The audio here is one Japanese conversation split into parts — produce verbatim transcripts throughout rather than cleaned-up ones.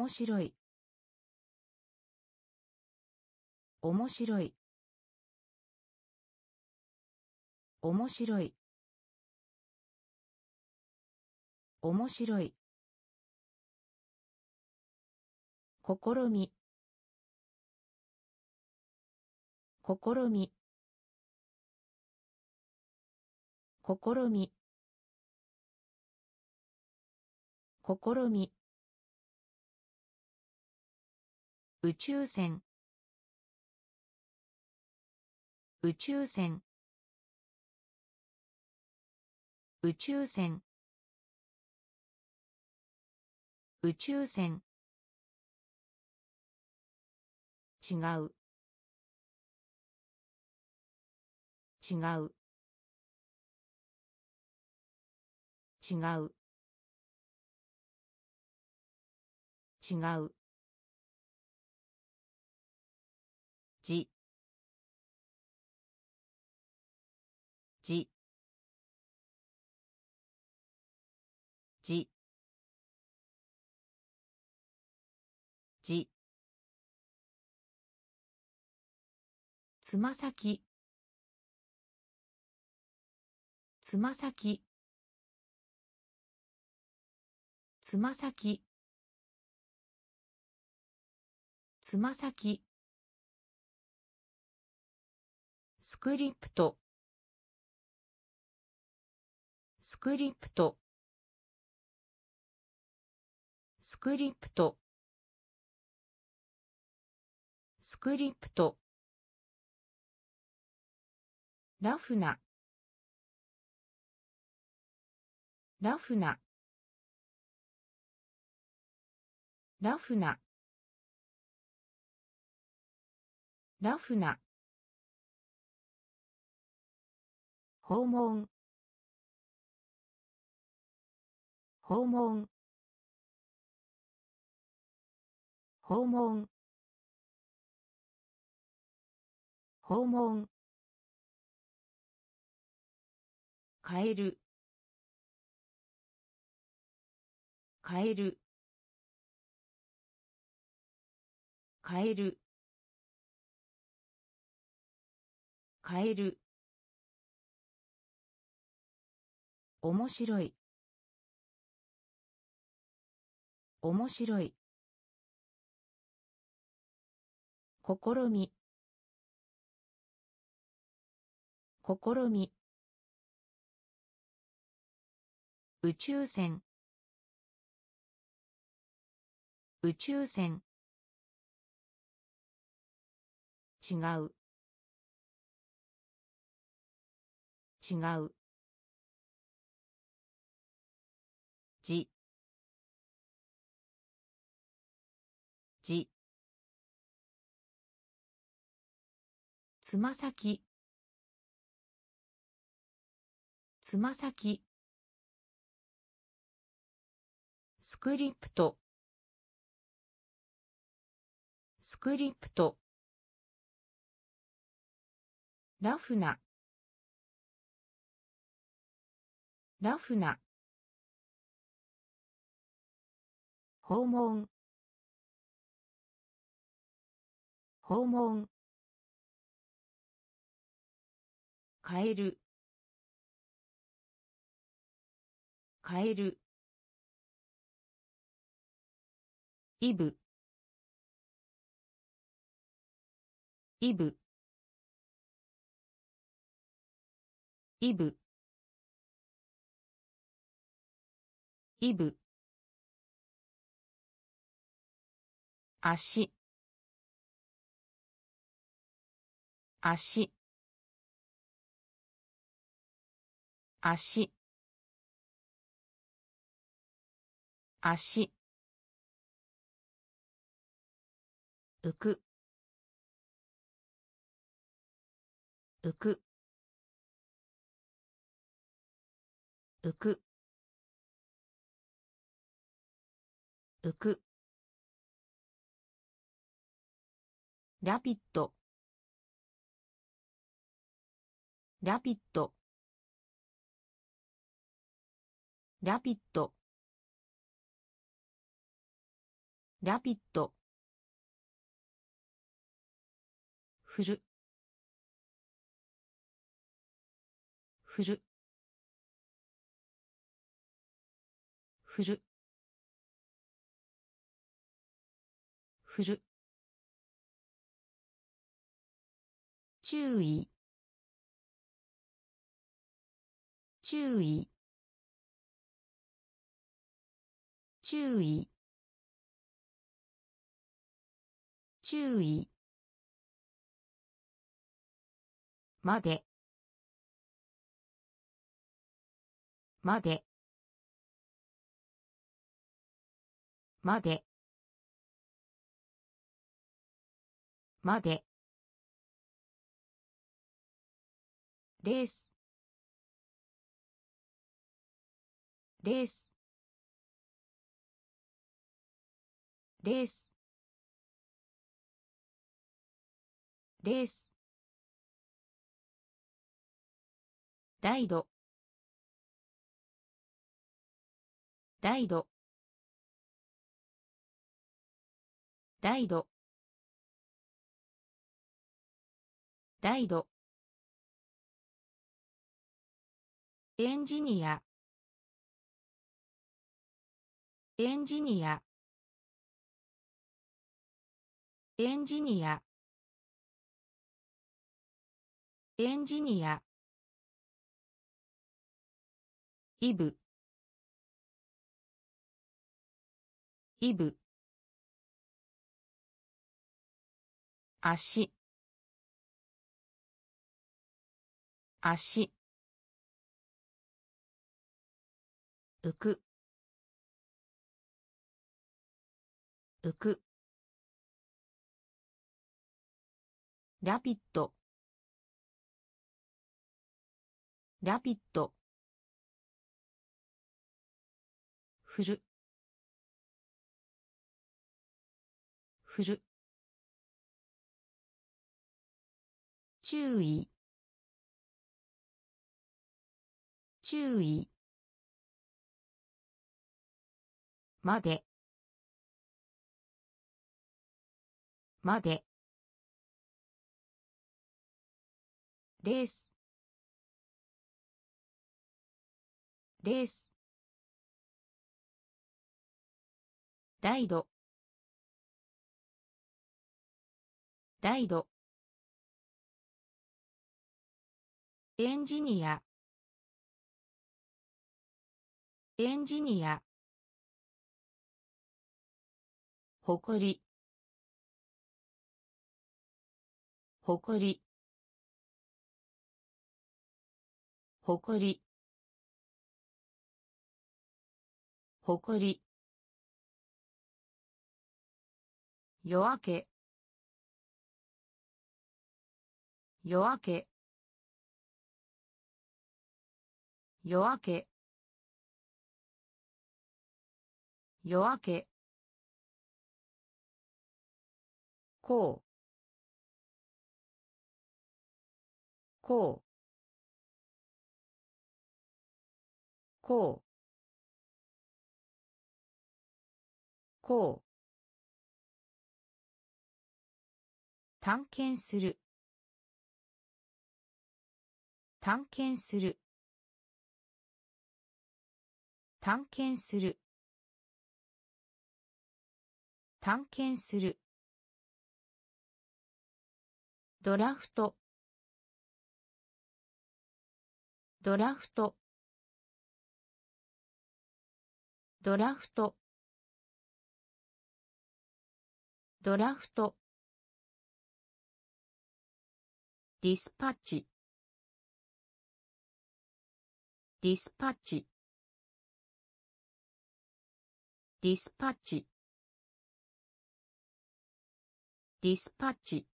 面白い面白い面白い面白い試み試み試み試み宇宙船宇宙船宇宙船宇宙船違う違う違う違うじじじじつま先つま先つま先つま先スクリプトスクリプトスクリプトスクリプトラフなラフなラフなラフな訪問訪問訪問訪問変える変える変える変える面白い面白い試み試み宇宙船宇宙船違う違うじじつま先つま先スクリプトスクリプトラフなラフな訪問訪問変える変えるイブイブイブイブ足足足足浮く浮く浮く浮くラピッドラピッドラピッドラピッド。振る。振る。振る。振る。注意。注意。注意。注意。まで。まで。まで。まで。レース。レース。レース。レース。ライド。ライド。ライド。ライド。エンジニア。エンジニア。エンジニア。エンジニア。イブ。イブ。足。足。浮く。浮く。ラピッド。ラピッド。振る。振る。注意。注意。まで。まで。レース。レース。ライド。ライド。エンジニア。エンジニア。ほこり。ほこり。ほこり。ほこり。夜明け。夜明け。夜明け。夜明け。こう。こう。こう。こう。探検する。探検する。探検する。探検する。ドラフト。ドラフト。ドラフト。ドラフト。ディスパッチ。ディスパッチ。ディスパッチ。ディスパッチ。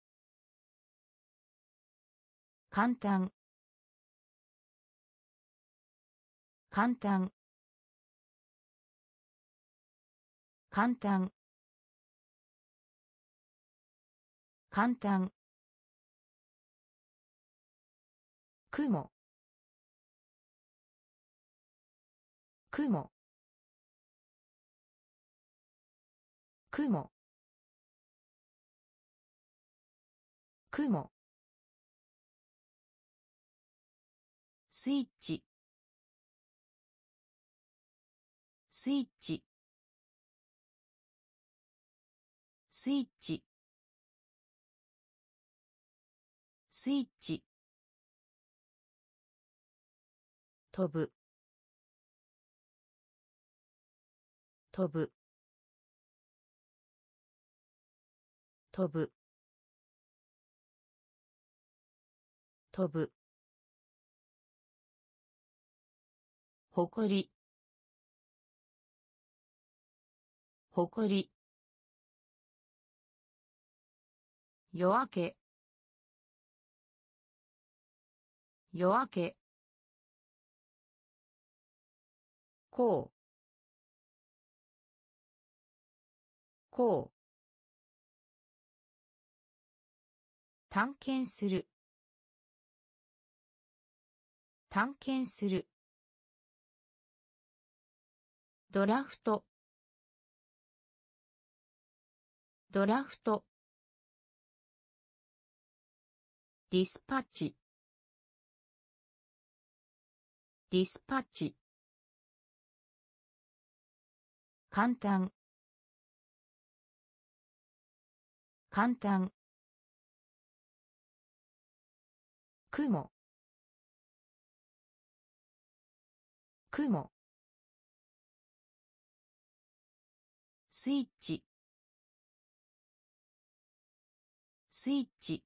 簡単。簡単。簡単。簡単。雲。雲。 雲雲スイッチスイッチスイッチスイッチ飛ぶ飛ぶ飛ぶ飛ぶほこりほこり夜明け夜明けこうこう探検する探検するドラフトドラフトディスパッチディスパッチ簡単簡単雲雲スイッチスイッチ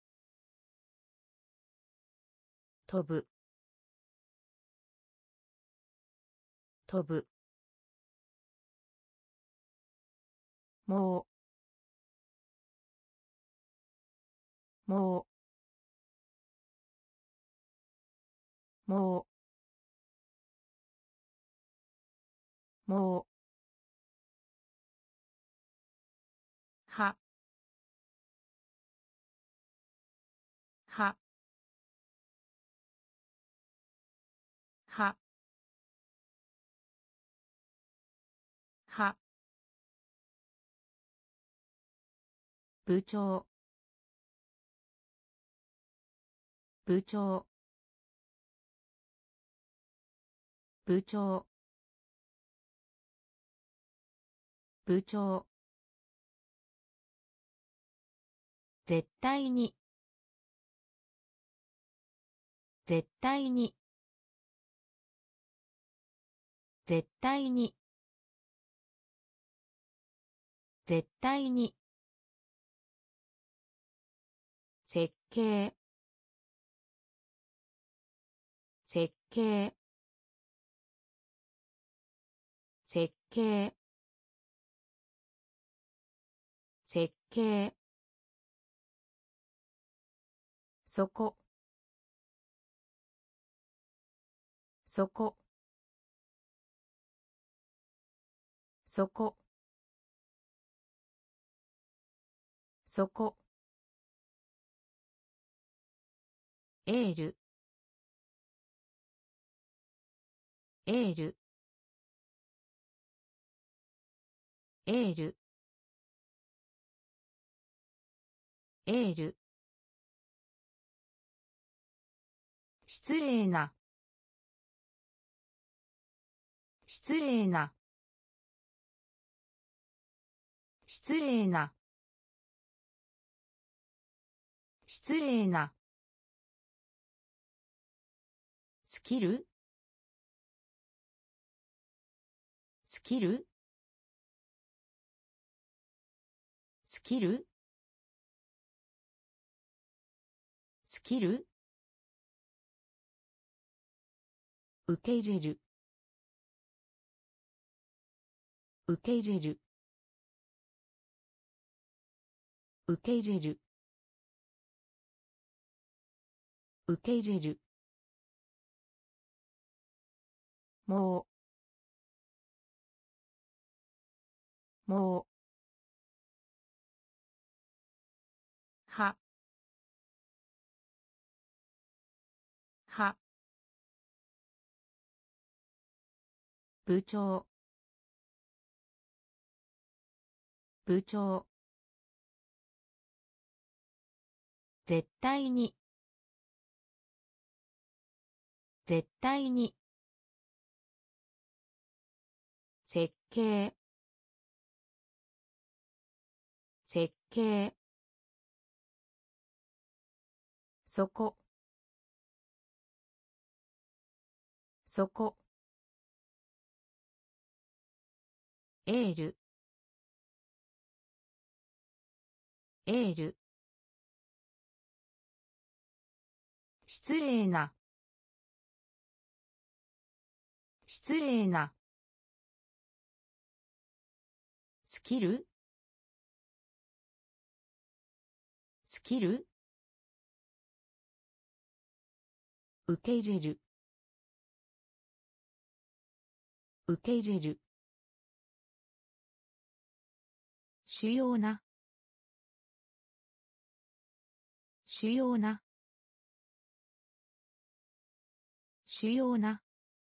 飛ぶ飛ぶもうもうもうもうはははは部長部長部長部長絶対に絶対に絶対に絶対に設計設計設計設計そこそこそこそこエールエールエールエール失礼な失礼な失礼な失礼なスキルスキルスキルスキル受け入れる受け入れる受け入れる受け入れるもうもうはは部長部長、絶対に、絶対に、設計、設計、そこ、そこ、エール、エール、失礼な、失礼な、スキル、スキル、受け入れる、受け入れる、主要な、主要な、主要な、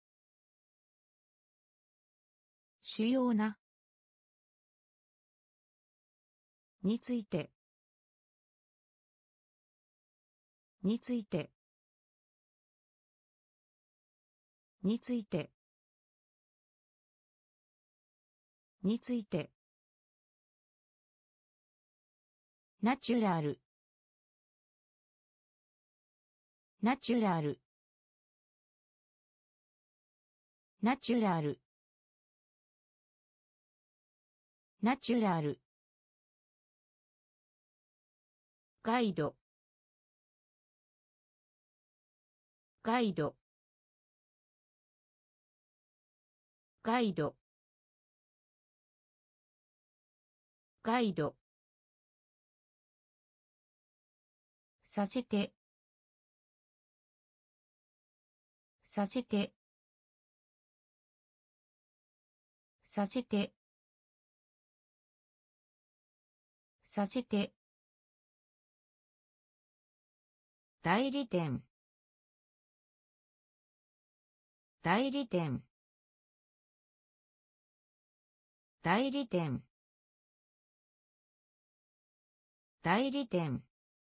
主要な、について、について、について、について、ナチュラル、ナチュラル、ナチュラル、ナチュラル、ガイド、ガイド、ガイド、ガイド、させて、させて、させて、させて、代理店、代理店、代理店、代理店、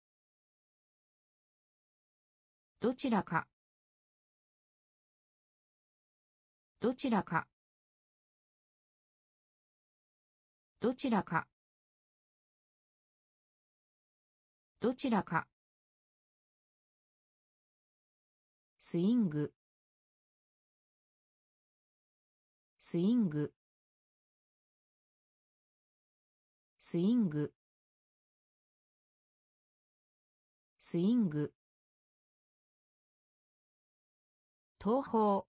どちらか、どちらか、どちらか、どちらか、スイング、スイング、スイング、スイング、東方、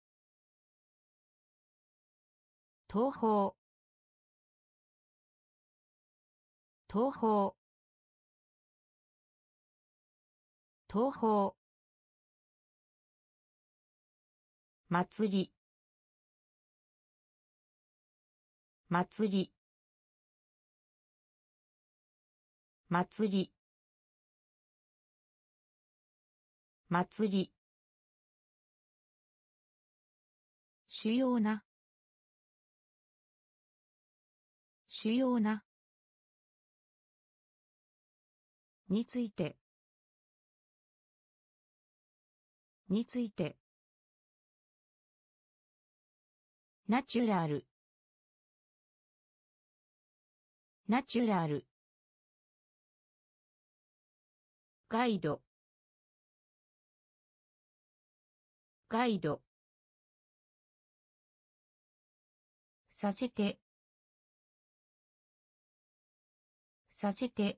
東方、東方、東方、祭り、祭り、祭り、祭り、主要な、主要な、について、について、ナチュラル、ナチュラル、ガイド、ガイド、させて、させて、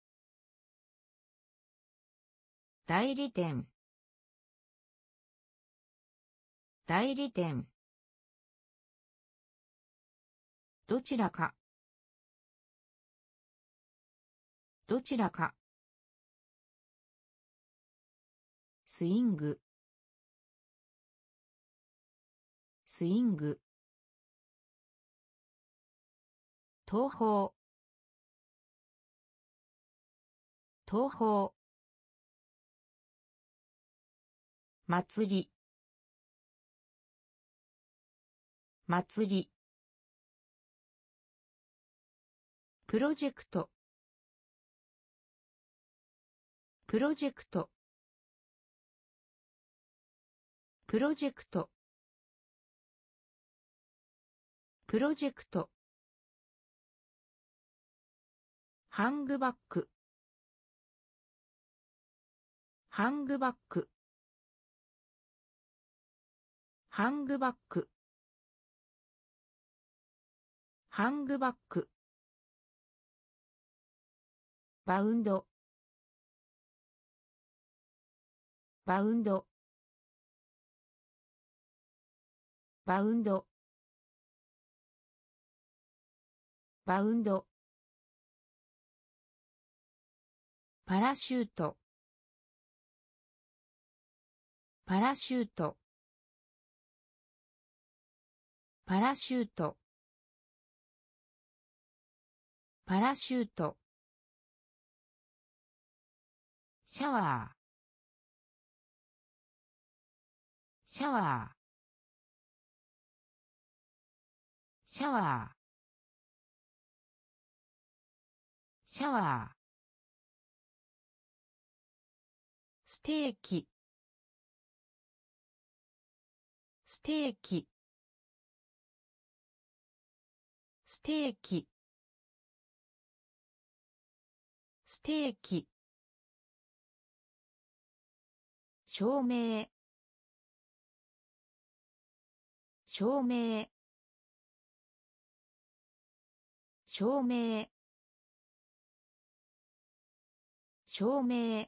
代理店、代理店、どちらか、どちらか、スイング、スイング、東方、東方、祭り、祭り、 プロジェクトプロジェクトプロジェクトプロジェクトハングバッグハングバッグハングバッグハングバッグバウンドバウンドバウンドバウンドパラシュートパラシュートパラシュートパラシュートシャワーシャワーシャワーシャワーステーキステーキステーキステーキ照明照明照明照明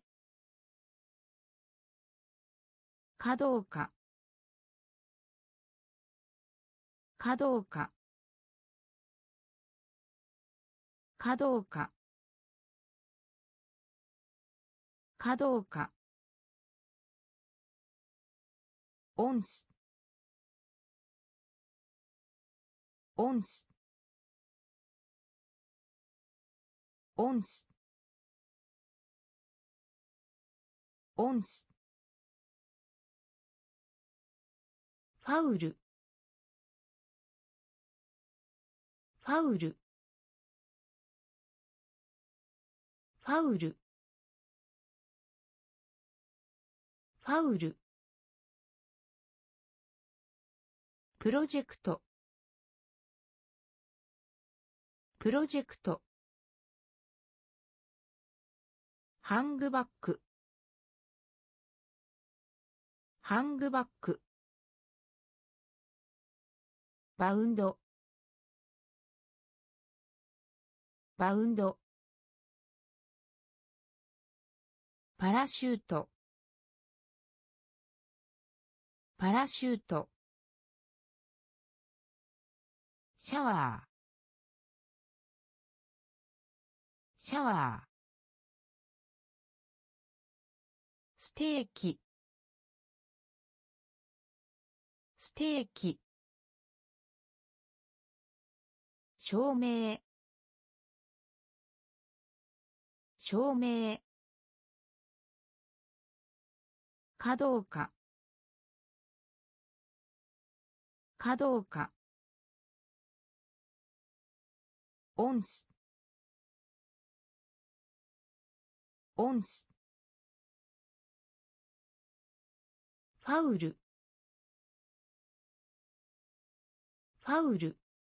かどうかかどうかかどうかかどうかオンスオンスオンスオンスファウルファウルファウルファウルプロジェクトプロジェクトハングバッグハングバッグバウンドバウンドパラシュートパラシュートシャワーシャワーステーキステーキ照明照明かどうかかどうかオンスオンスファウルファウル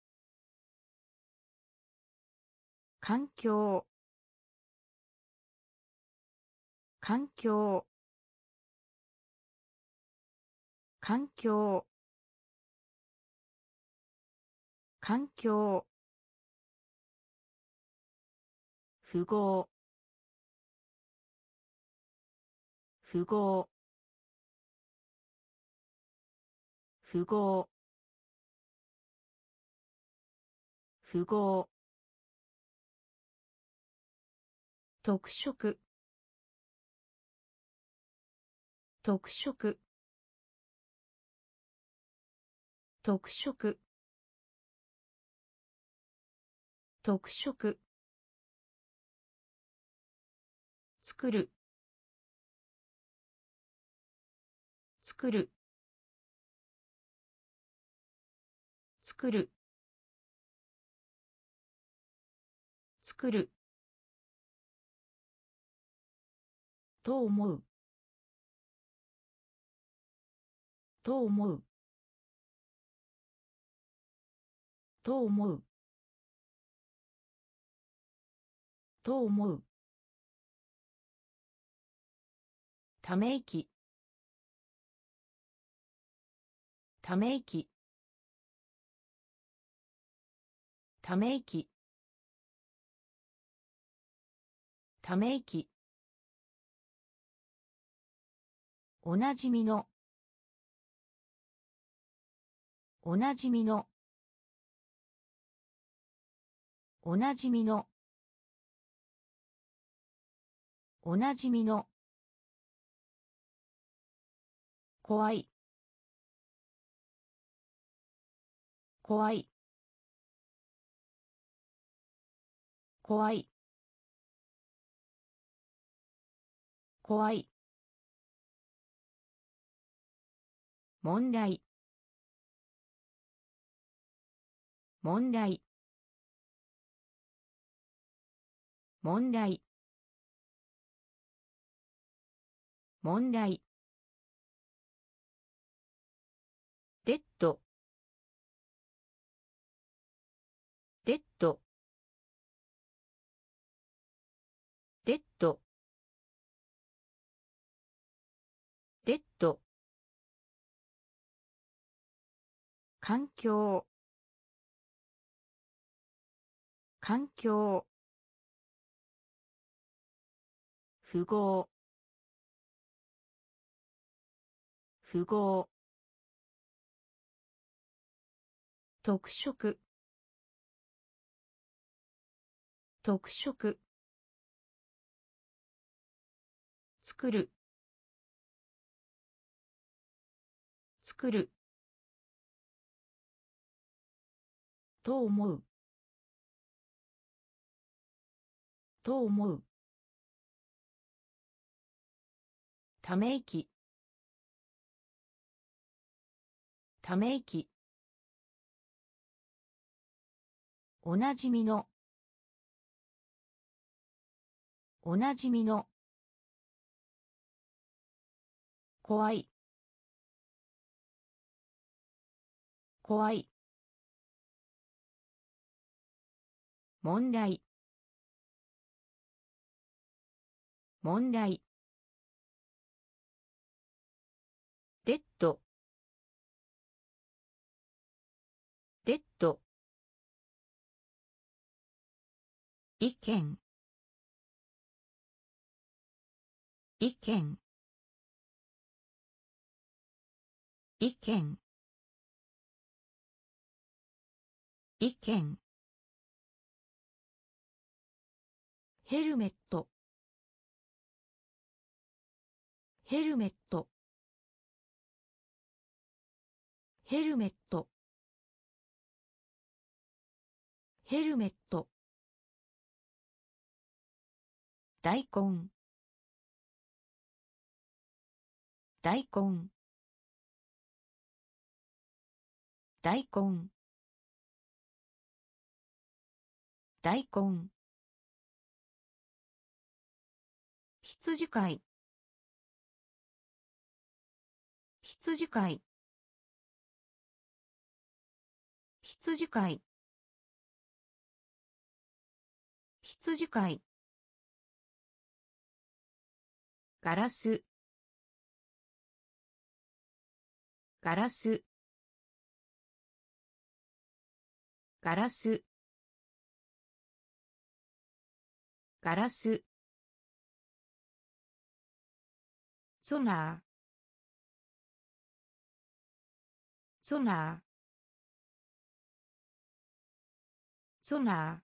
環境環境環境環境符号符号符号符号特色特色特色特色作る作る作る作ると思うと思うと思うと思うため息ため息ため息ため息おなじみのおなじみのおなじみのおなじみの怖い怖い怖い怖い問題問題問題問題デッドデッドデッドデッド環境環境符号符号特色特色作る作ると思うと思うため息ため息おなじみのおなじみの怖い怖い問題問題デッドデッド意見意見意見意見ヘルメットヘルメットヘルメットヘルメット大根大根大根大根羊飼い羊飼い羊飼い羊飼いガラスガラスガラスガラスソナーソナーソナー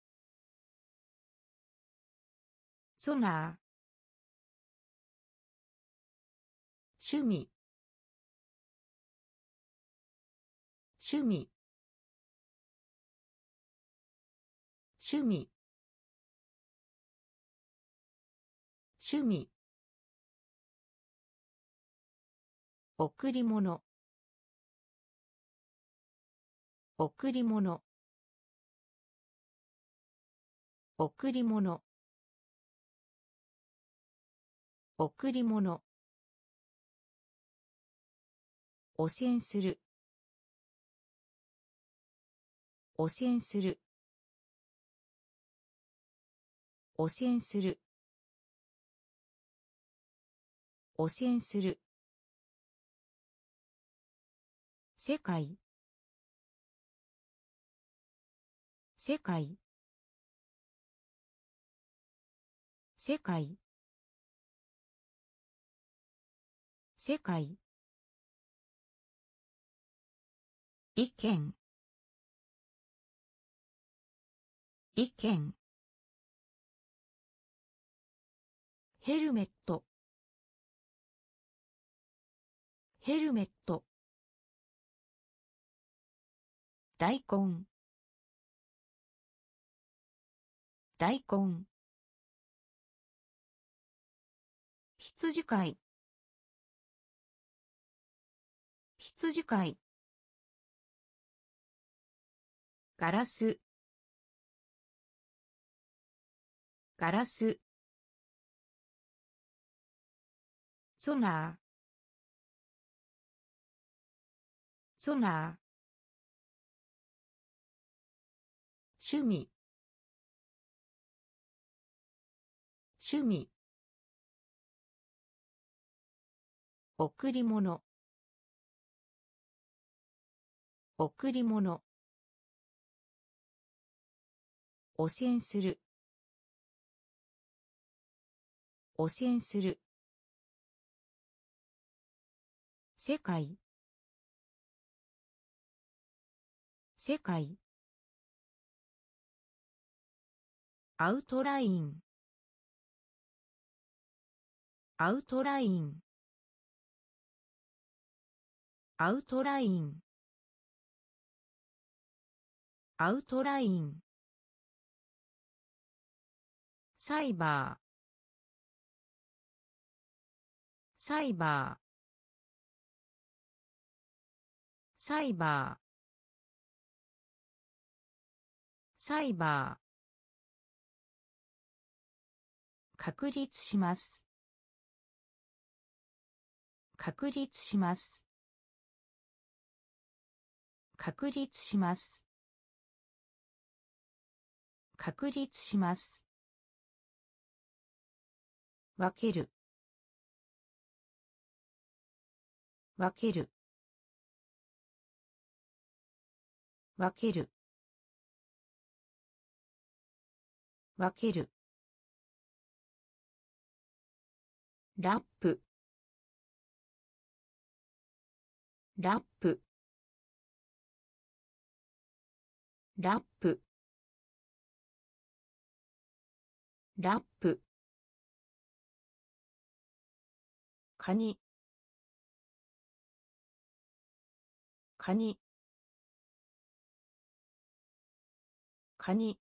ソナー趣味趣味趣味趣味贈り物贈り物贈り物贈り物汚染する汚染する汚染する汚染する世界世界世界世界意見意見ヘルメットヘルメット大根大根羊飼い羊飼いガラスガラスソナーソナー趣味趣味贈り物贈り物汚染する汚染する世界世界アウトラインアウトラインアウトラインアウトラインサイバーサイバーサイバーサイバー確立します確立します確立します確立します分ける分ける分ける分けるラップラップラップラップカニカニカニ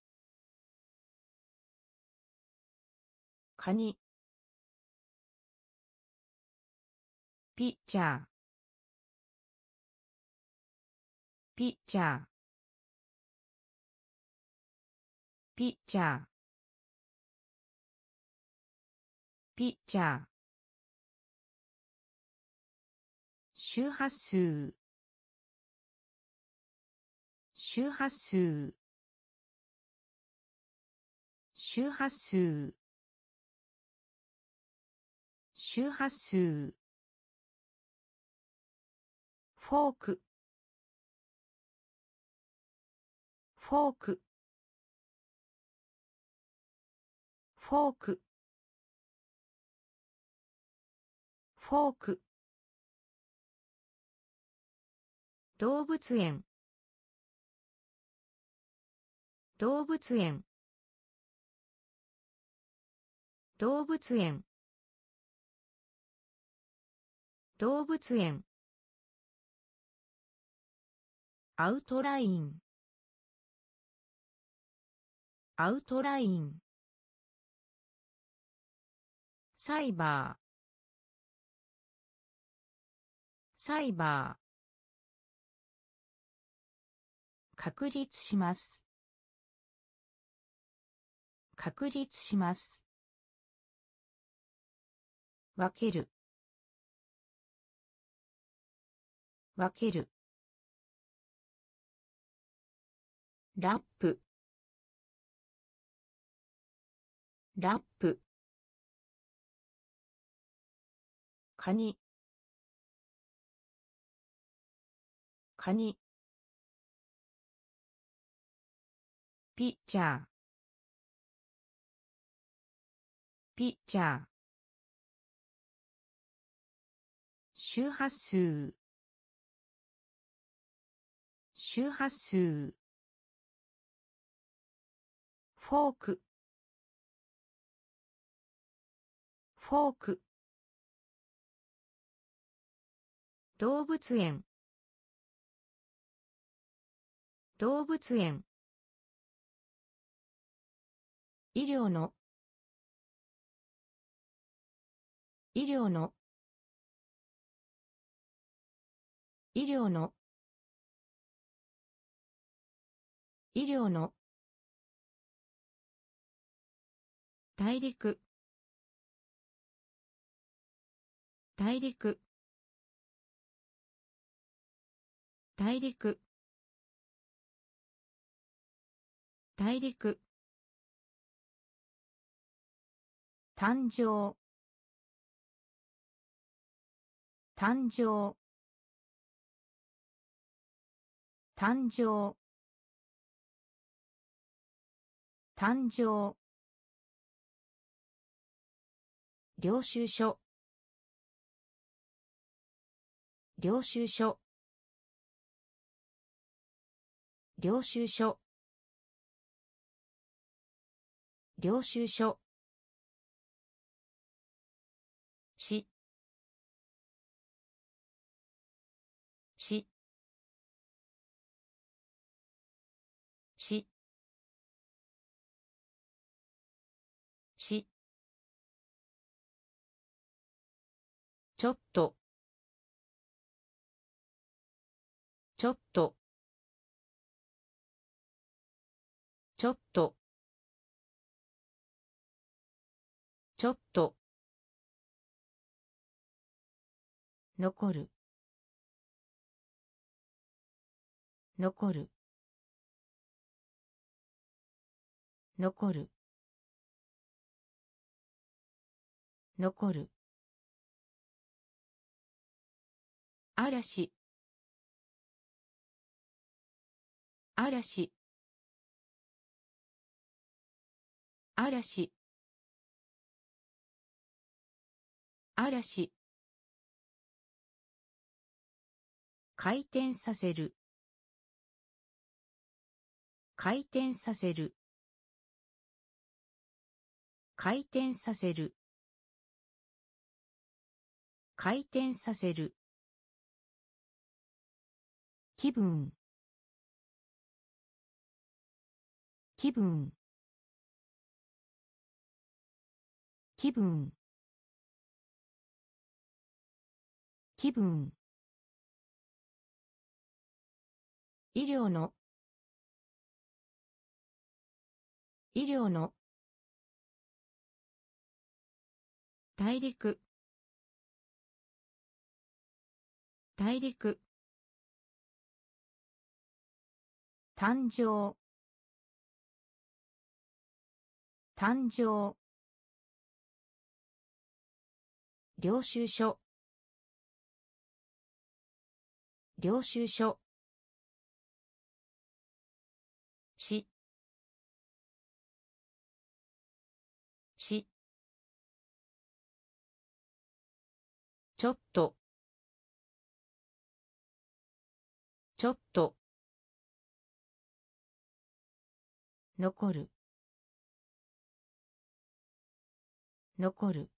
カニピッチャーピッチャーピッチャーピッチャー周波数周波数周波数周波数フォークフォークフォークフォーク動物園動物園動物園動物園アウトラインアウトラインサイバーサイバー確立します確立します。分ける。分ける。ラップ。ラップ。カニ。カニ。ピッチャー。ピッチャー。周波数。周波数。フォーク。フォーク。動物園。動物園。医療の。医療の。医療の。医療の。大陸。大陸。大陸。大陸。誕生。誕生。誕生。誕生。領収書。領収書。領収書。領収書。し。し。し。し。ちょっと。ちょっと。ちょっと。ちょっと。残る。残る。残る。残る。嵐。嵐。嵐。嵐。回転させる。回転させる。回転させる。回転させる。気分。気分。気分。気分。医療の。医療の。大陸。大陸。誕生。誕生。領収書。領収書。し。し。ちょっと。ちょっと。残る。残る。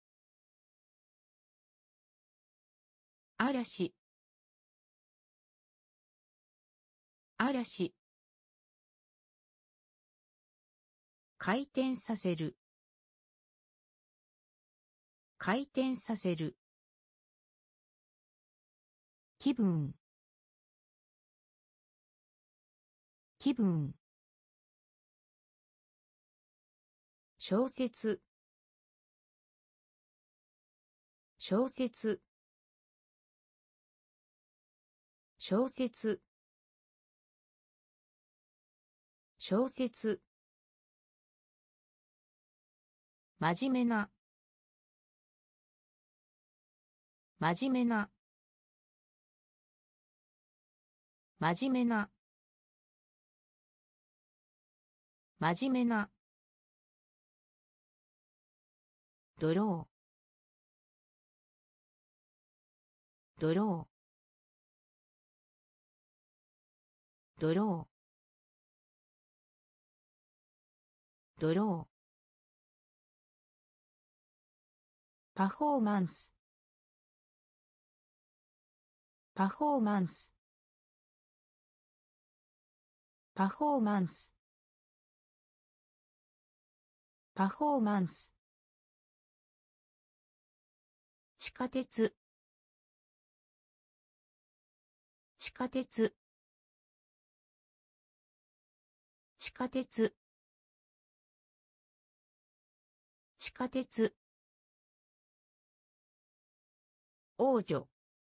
嵐。嵐。回転させる。回転させる。気分。気分。 小説小説小説小説真面目な真面目な真面目な真面目なドロードロードロードローパフォーマンスパフォーマンスパフォーマンスパフォーマンス地下鉄地下鉄地下鉄地下鉄王女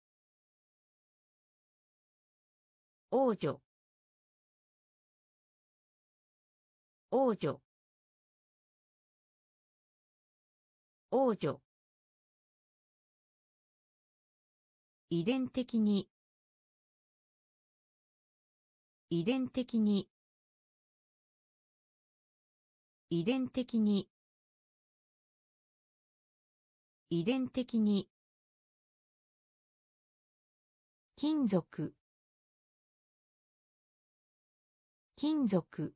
王女王女王女遺伝的に遺伝的に遺伝的に遺伝的に金属金属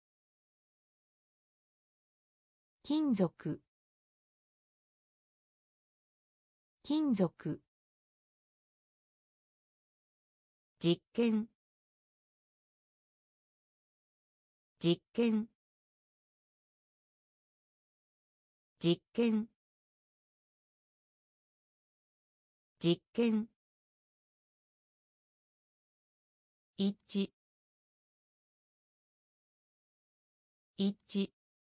金属金属実験実験実験実験一致一致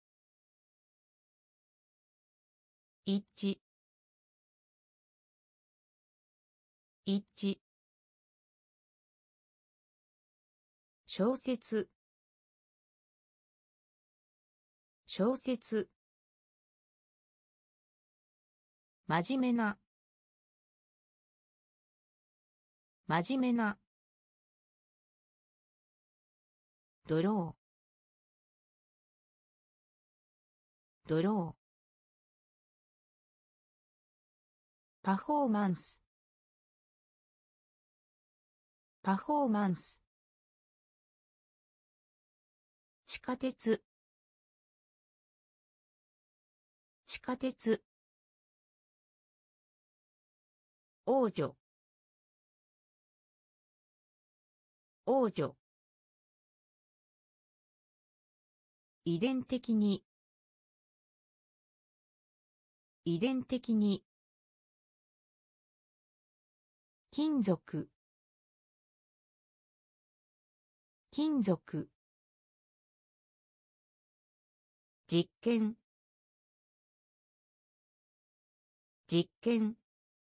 一致一致小説小説真面目な真面目なドロードローパフォーマンスパフォーマンス地下鉄地下鉄王女王女遺伝的に遺伝的に金属金属実験実験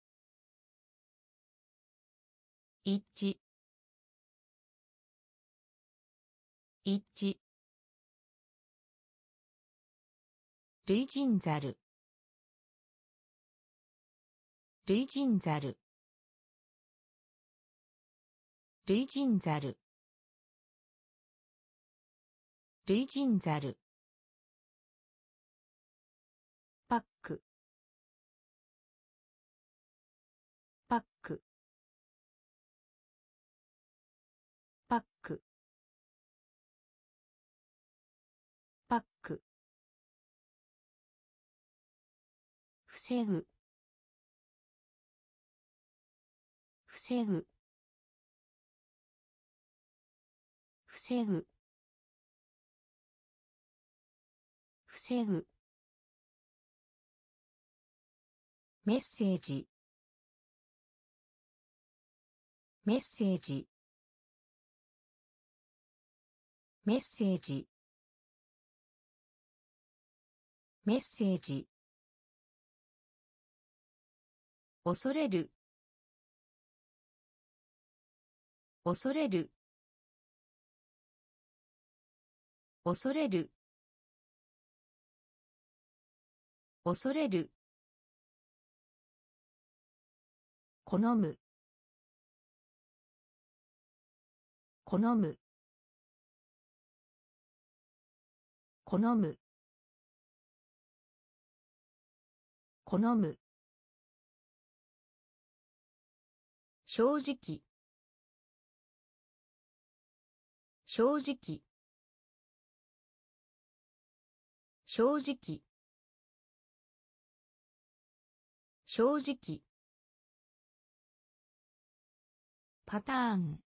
一致一致類人猿類人猿類人猿類人猿パックパックパックパック防ぐ防ぐ防ぐ防ぐメッセージメッセージメッセージメッセージ、恐れる、恐れる、恐れる、恐れる、好む、好む、好む、好む、正直、正直、正直、正直、パターン、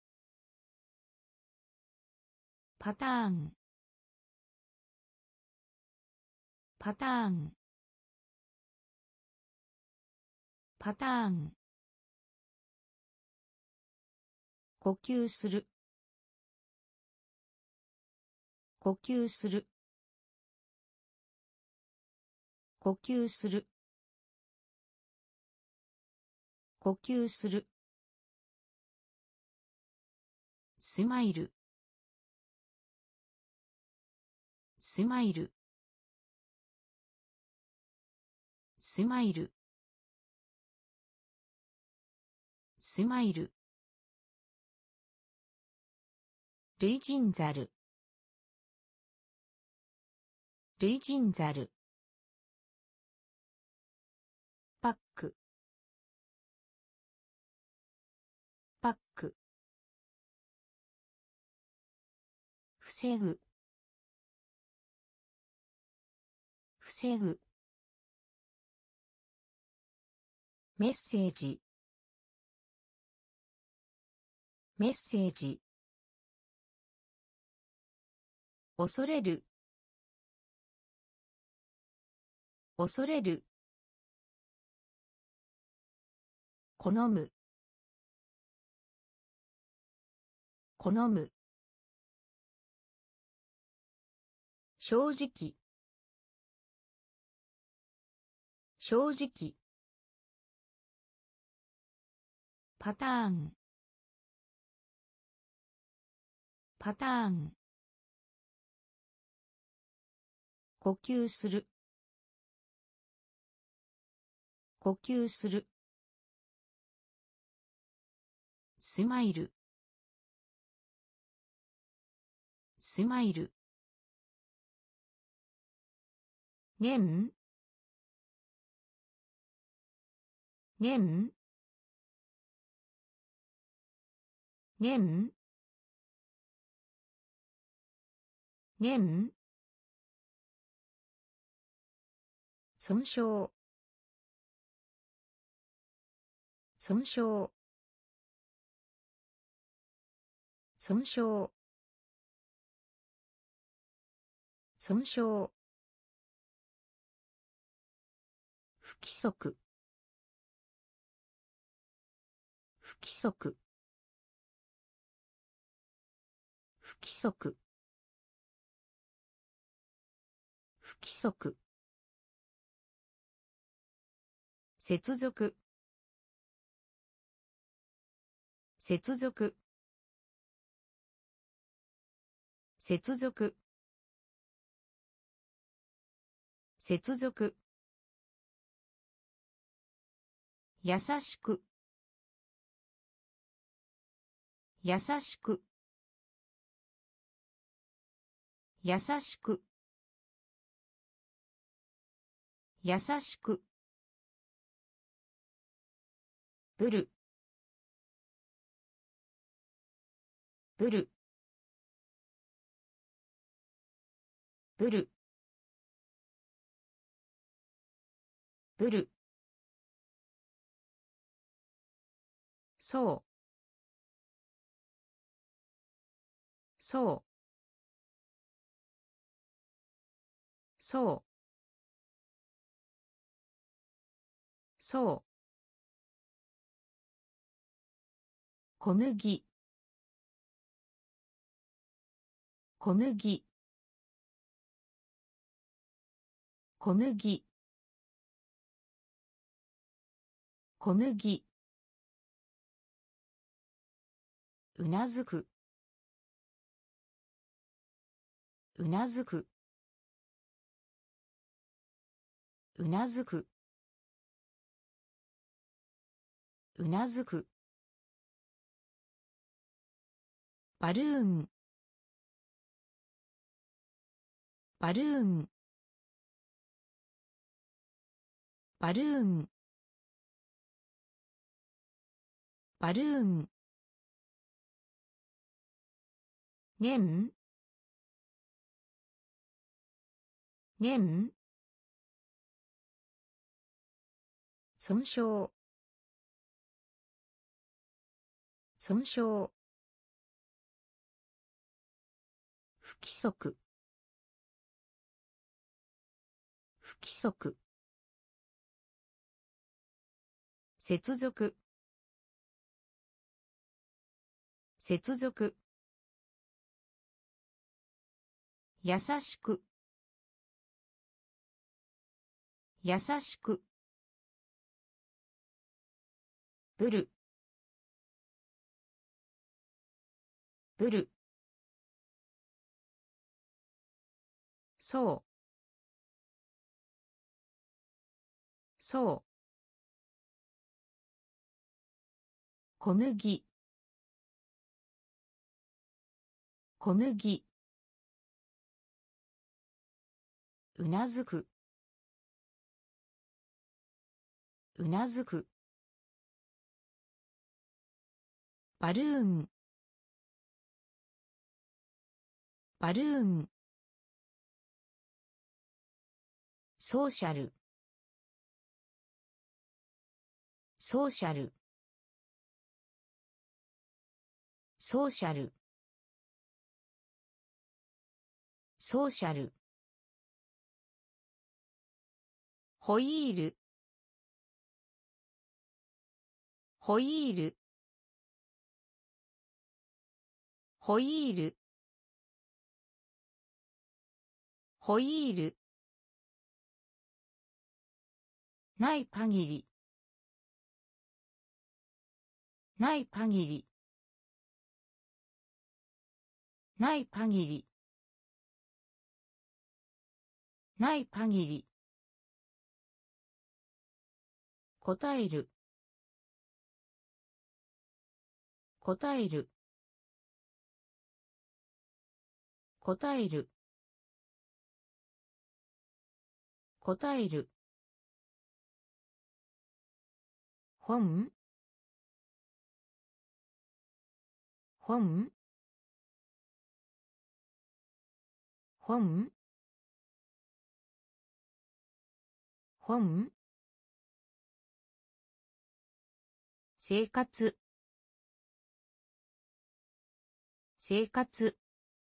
パターン、パターン、パターン、呼吸する、呼吸する、呼吸する、呼吸する、スマイル、スマイル、スマイル、スマイル、類人ザル、類人ザル、パック、パック、防ぐ、防ぐ、メッセージ、メッセージ、恐れる、恐れる、好む、好む、正直、正直、パターン、パターン、呼吸する、呼吸する、スマイル、スマイル、年、年、年、年、損傷、損傷、損傷、損傷、不規則、不規則、不規則、不規則、接続、接続、接続、接続、優しく、優しく、優しく、優しく、ブル、ブル、ブル、ブル、そう、そう、そう、そう、小麦、小麦、 小麦小麦うなずくうなずくうなずくうなずくバルーンバルーンバルーンバルーン年年損傷損傷不規則不規則接続接続優しく優しくブルブルそうそう小麦小麦うなずくうなずくバルーンバルーンソーシャルソーシャルソーシャルソーシャルホイールホイールホイールホイールない限りない限りない限りない限り答える答える答える答える本本本本生活生活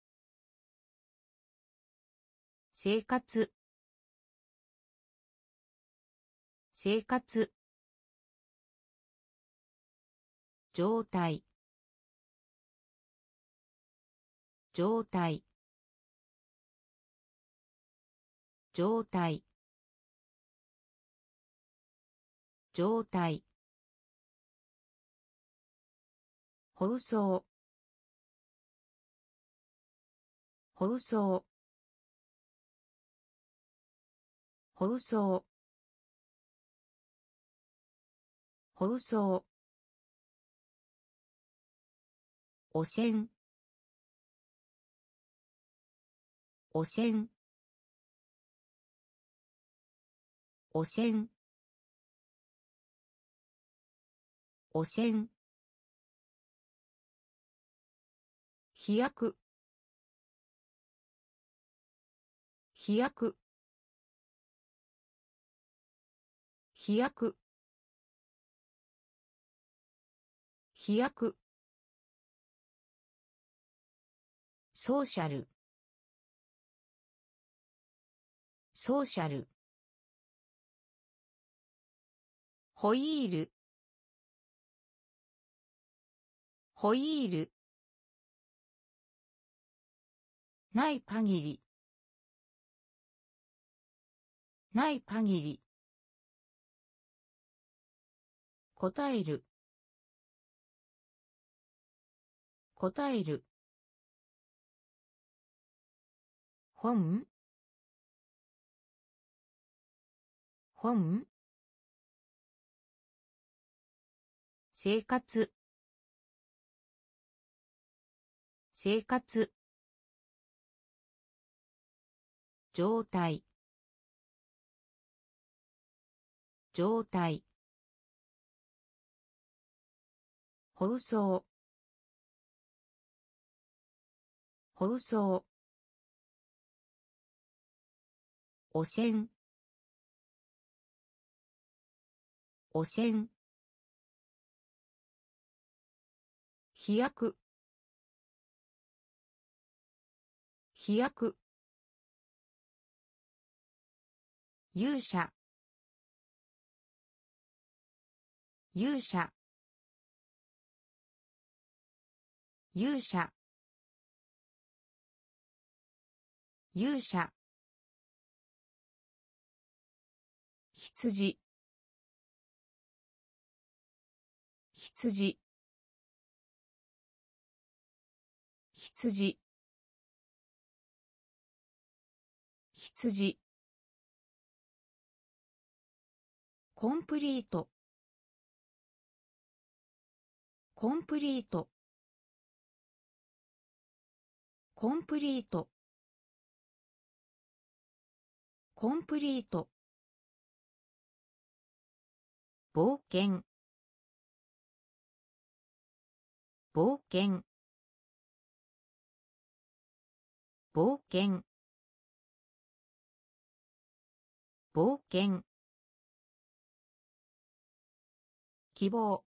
生活生活状態状態状態状態放送放送放送放送汚染汚染汚染汚染飛躍飛躍飛躍飛躍ソーシャルソーシャルホイールホイールない限りない限り答える答える本本生活生活状態状態放送放送汚染汚染飛躍飛躍勇者勇者勇者勇者羊羊羊羊コンプリートコンプリートコンプリートコンプリート冒険冒険冒険冒険希望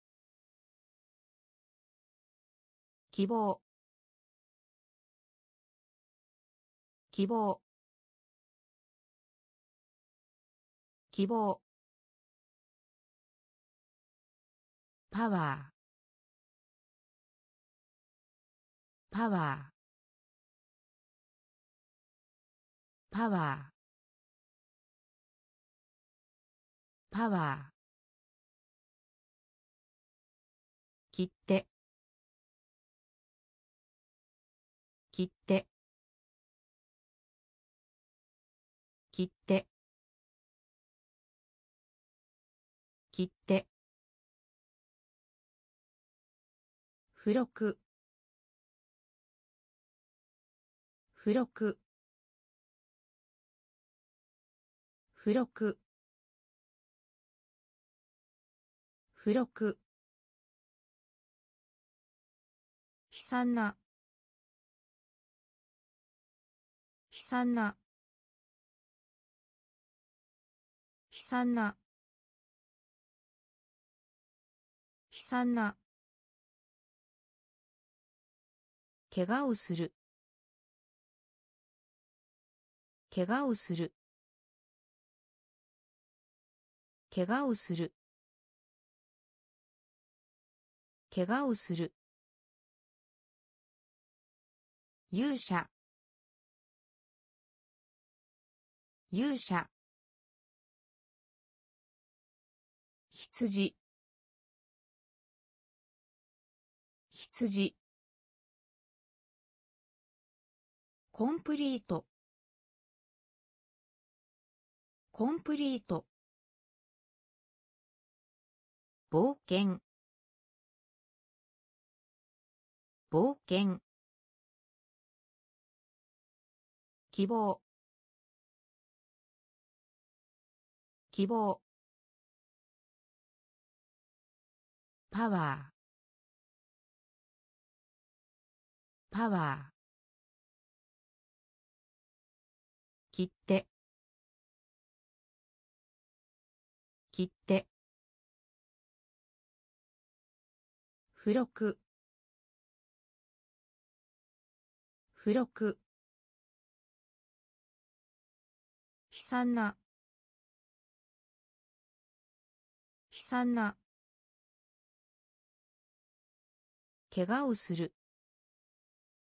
希望希望希望パワーパワーパワーパワー切って切って切って切って付録付録付録付録悲惨な悲惨な悲惨な悲惨な怪我をする怪我をする怪我をする怪我をする勇者勇者羊羊コンプリートコンプリート冒険冒険希望希望パワーパワー切って切って付録付録悲惨な悲惨な怪我をする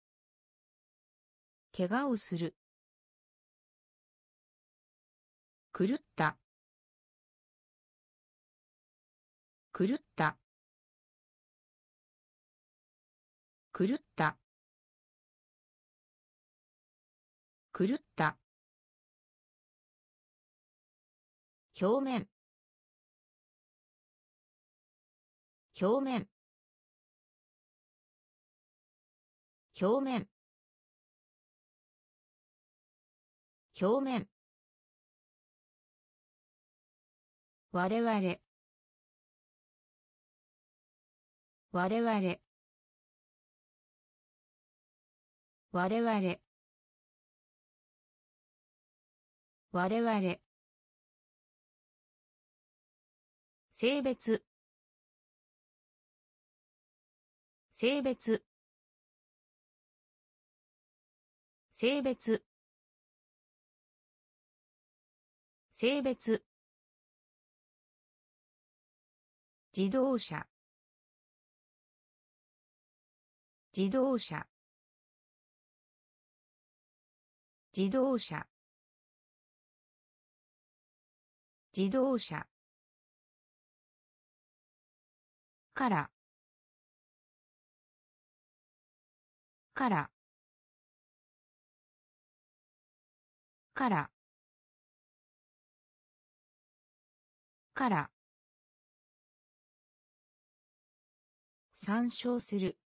怪我をする狂った、狂った、狂った、狂った、表面、表面、表面、表面、我々、我々、我々、我々、性別、性別、性別、性別、自動車、自動車、自動車、自動車、から、から、から、から、参照する、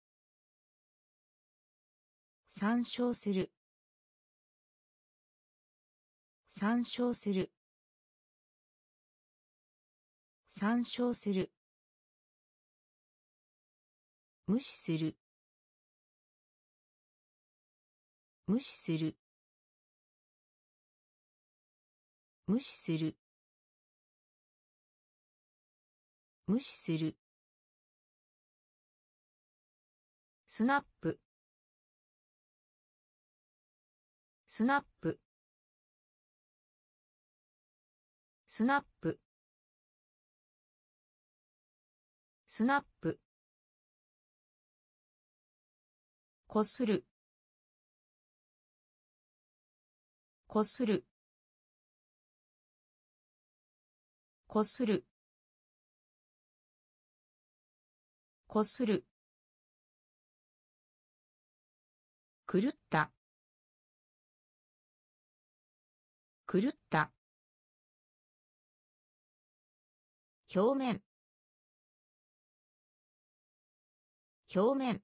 参照する、参照する、参照する、無視する、無視する、無視する、無視する、スナップ、スナップ、スナップ、スナップ、こする、こする、こする、こする、狂った、狂った、表面、表面、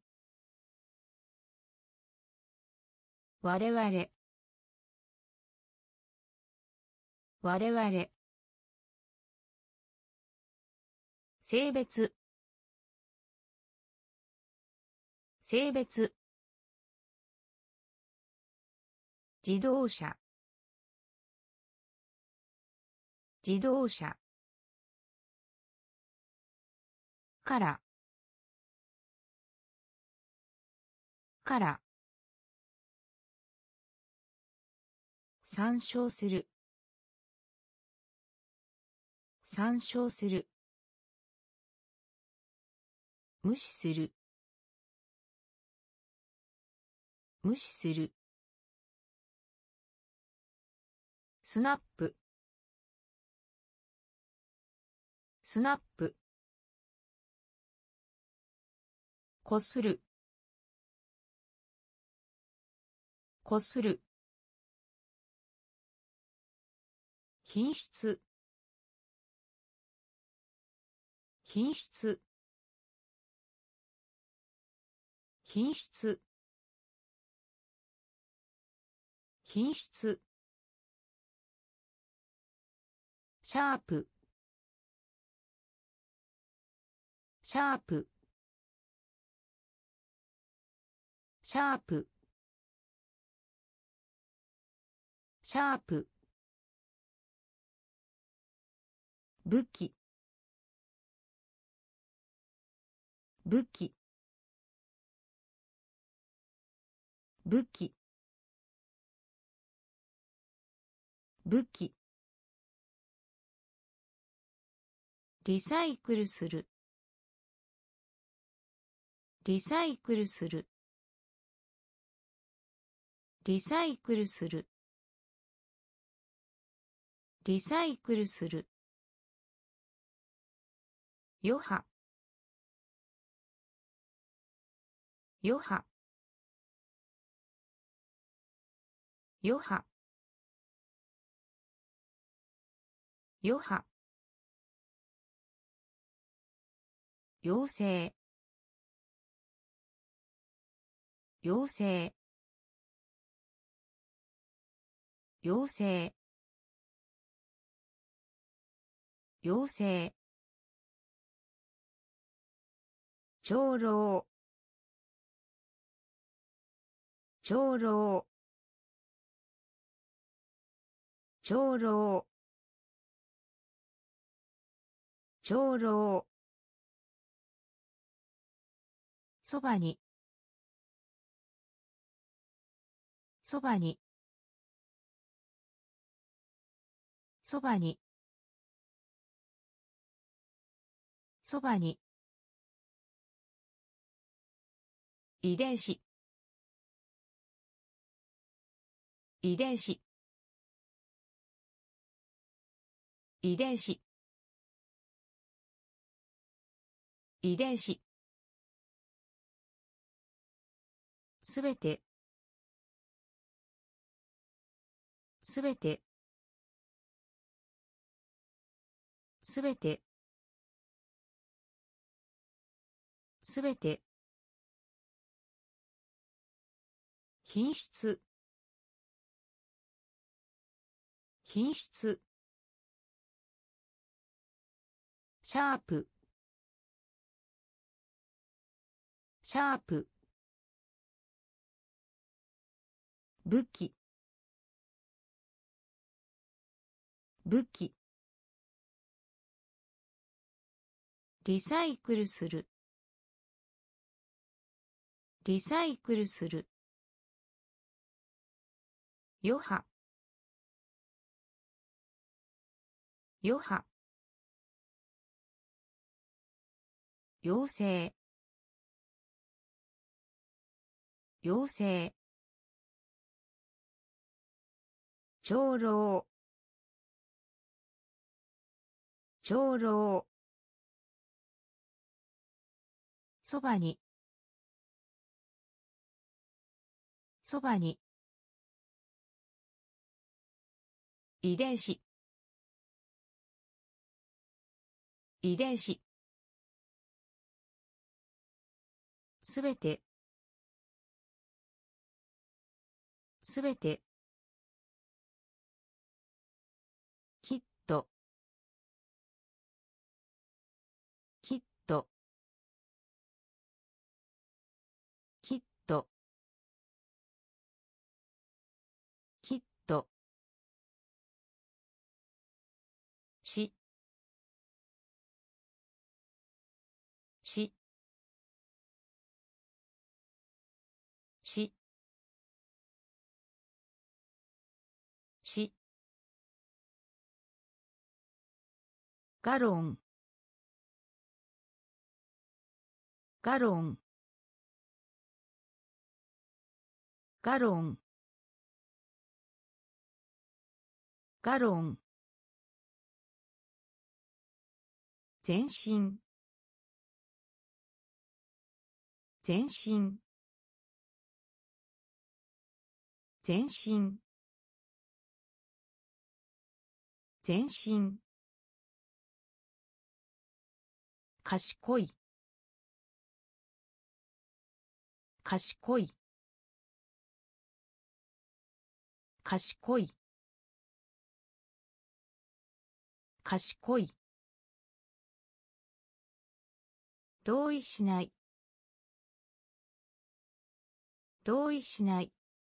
我々、我々、性別、性別、自動車、自動車、から、から、参照する、参照する、無視する、無視する、スナップ、スナップ、こする、こする、品質、品質、品質、品質、シャープ、シャープ、シャープ、シャープ、武器、武器、武器、武器、リサイクルする、リサイクルする、リサイクルする、 リサイクルする。余波。余波。余波。余波。妖精。妖精。妖精。妖精。長老。長老。長老。長老。そばに。そばに。そばに。そばに。遺伝子。遺伝子。遺伝子。遺伝子。すべて。すべて。すべて。すべて。品質。品質。シャープ。シャープ。武器。武器。リサイクルする。リサイクルする。余波。余波。妖精。妖精。長老。長老。そばに。そばに。遺伝子。遺伝子。すべて。すべて。きっと。きっと。きっと。きっと。し。し。し。し。ガロン。ガロン。ガロン。ガロン。全身。全身。全身。全身。賢い。賢い。賢い。賢い。同意しない。同意しない。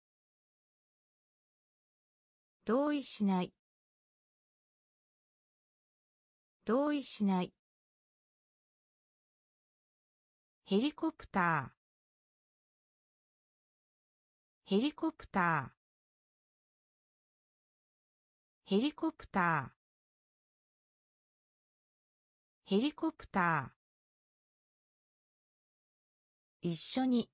同意しない。同意しない。ヘリコプター。ヘリコプター。ヘリコプター。ヘリコプター。一緒に。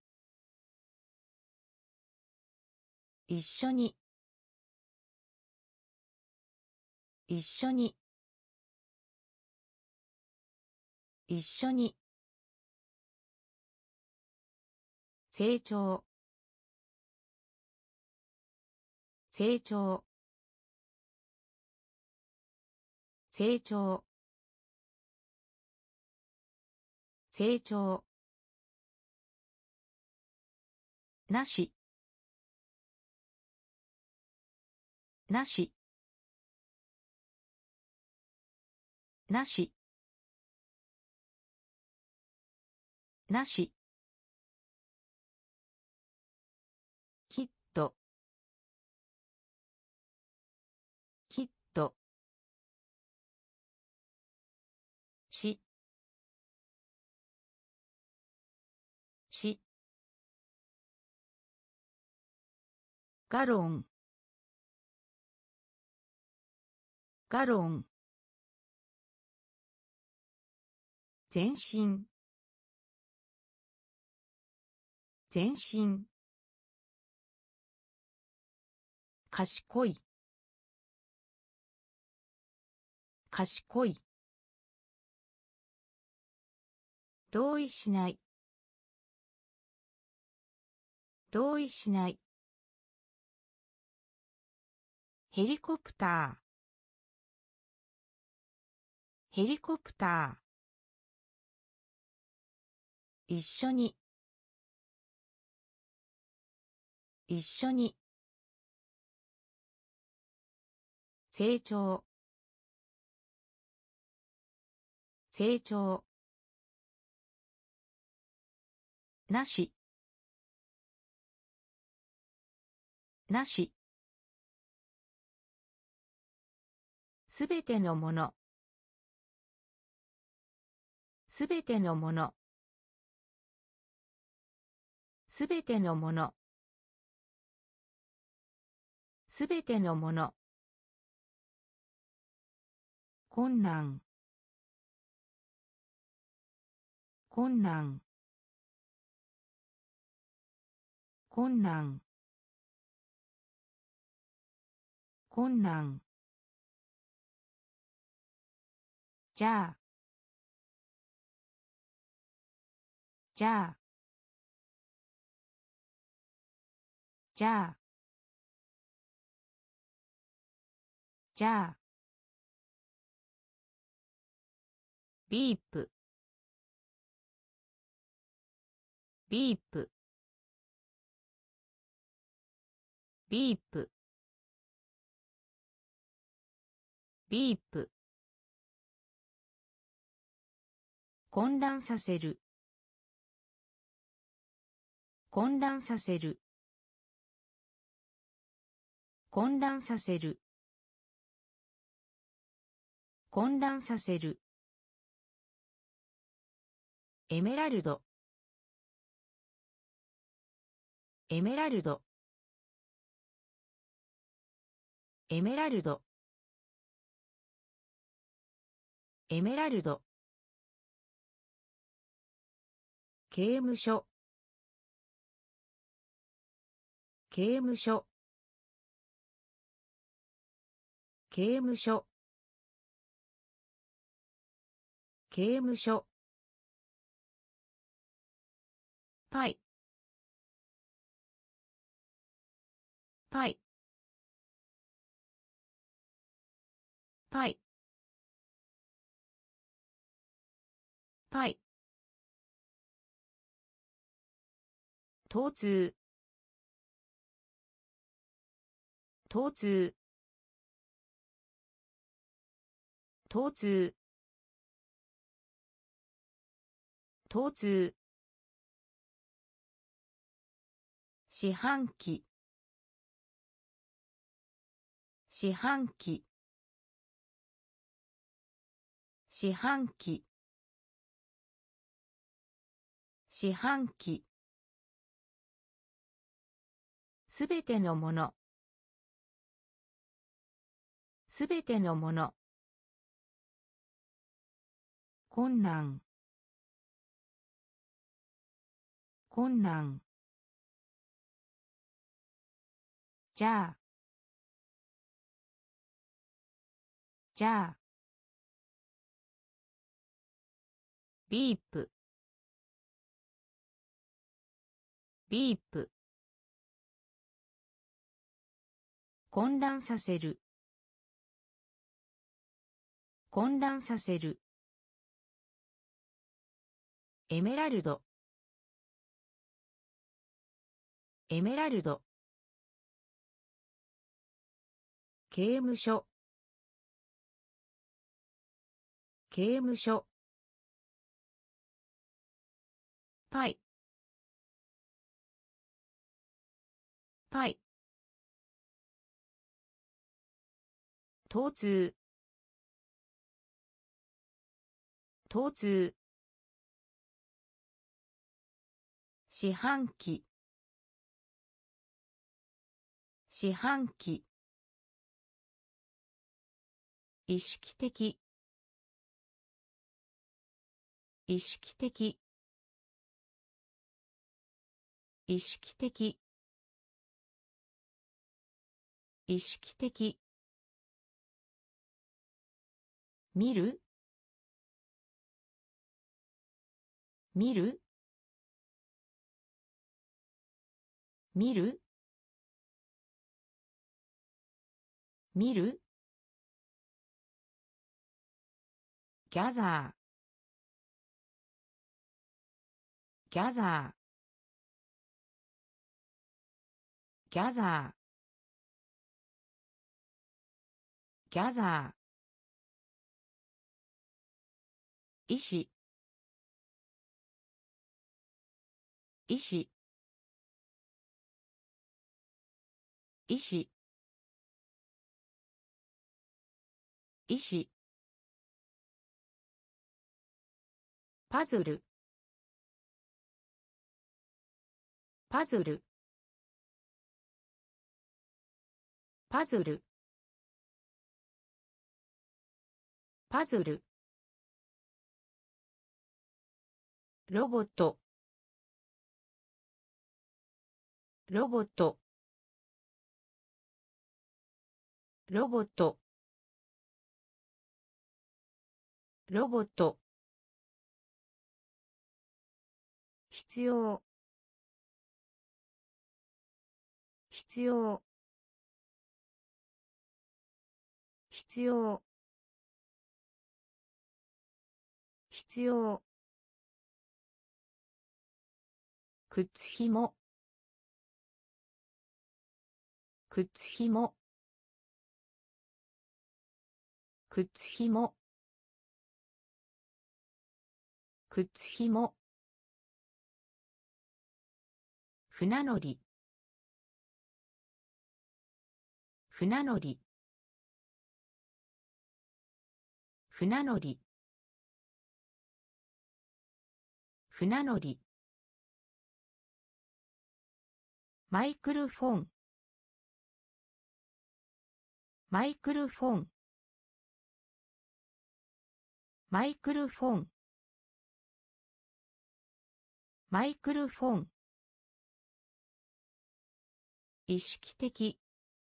一緒に。 一緒に一緒に成長成長成長成長なしなしなしなしきっときっとししガロンガロン全身全身賢い賢い同意しない同意しないヘリコプターヘリコプター一緒に一緒に成長成長なしなしすべてのものすべてのものすべてのものすべてのもの困難困難困難困難じゃあじゃあじゃあじゃあビープビープビープビープ混乱させる混乱させる混乱させる混乱させるエメラルドエメラルドエメラルドエメラルド刑務所刑務所刑務所刑務所パイパイパイパイ疼痛疼痛疼痛疼痛四半期四半期四半期四半期すべてのものすべてのもの困難困難じゃあじゃあビープビープ混乱させる混乱させるエメラルドエメラルド刑務所刑務所パイパイ疼痛疼痛四半期四半期意識的意識的意識的意識的見る見る見る見るギャザーギャザーギャザーギャザー医師医師医師医師パズルパズルパズルパズルロボットロボットロボットロボット必要必要必要必要靴ひも靴ひも靴ひも靴ひも船乗り船乗り船乗り船乗りマイクロフォンマイクロフォンマイクロフォンマイクロフォン意識的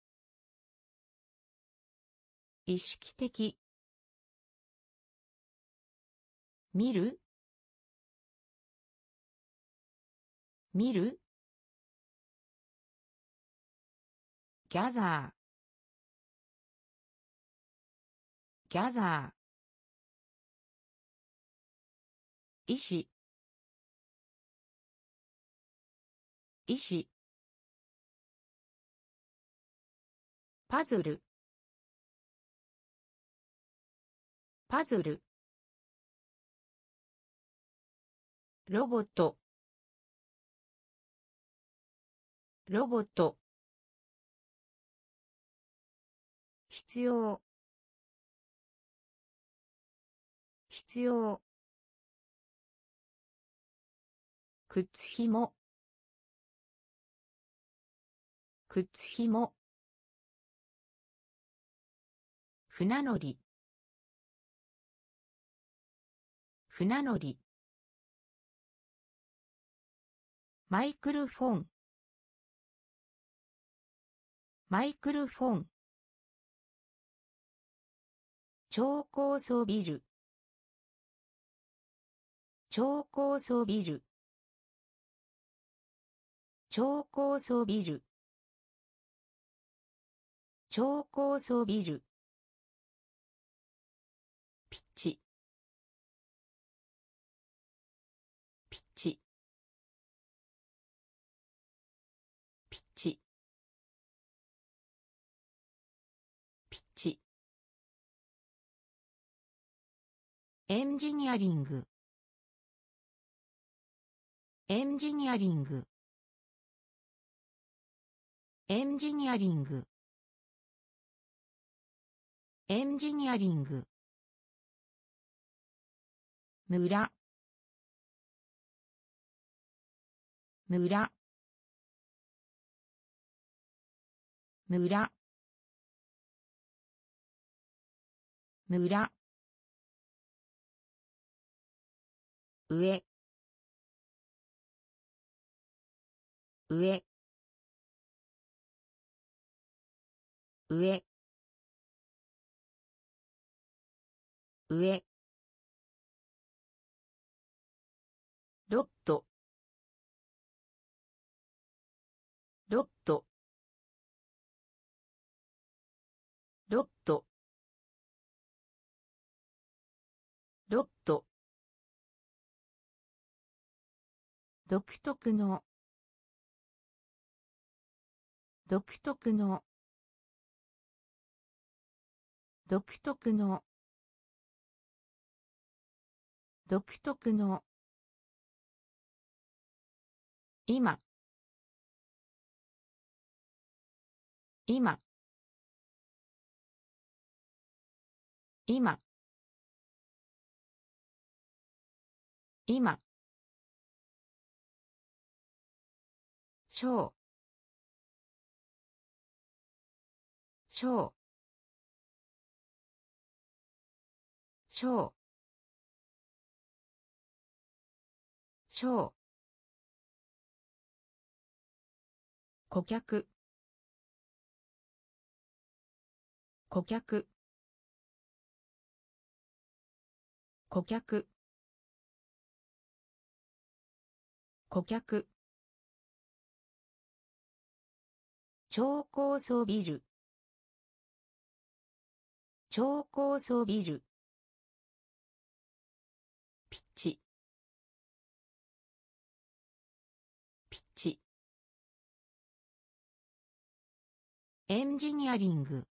意識的見る見るギャザーギャザー医師医師パズルパズルロボットロボット必要必要靴ひも靴ひも船乗り船乗りマイクロフォンマイクロフォン超高層ビル、超高層ビル、超高層ビル、超高層ビル、ピッチ、ピッチ、ピッチ、ピッチ、エンジニアリング、エンジニアリング、エンジニアリング、エンジニアリング、村、村、村、村、上、上、上、上、ロット、ロット、ロット、ロット、独特の、独特の、独特の、独特の、今、今、今、今、小、小、小、小、顧客、顧客、顧客、顧客、超高層ビル、超高層ビル、ピッチ、ピッチ、エンジニアリング、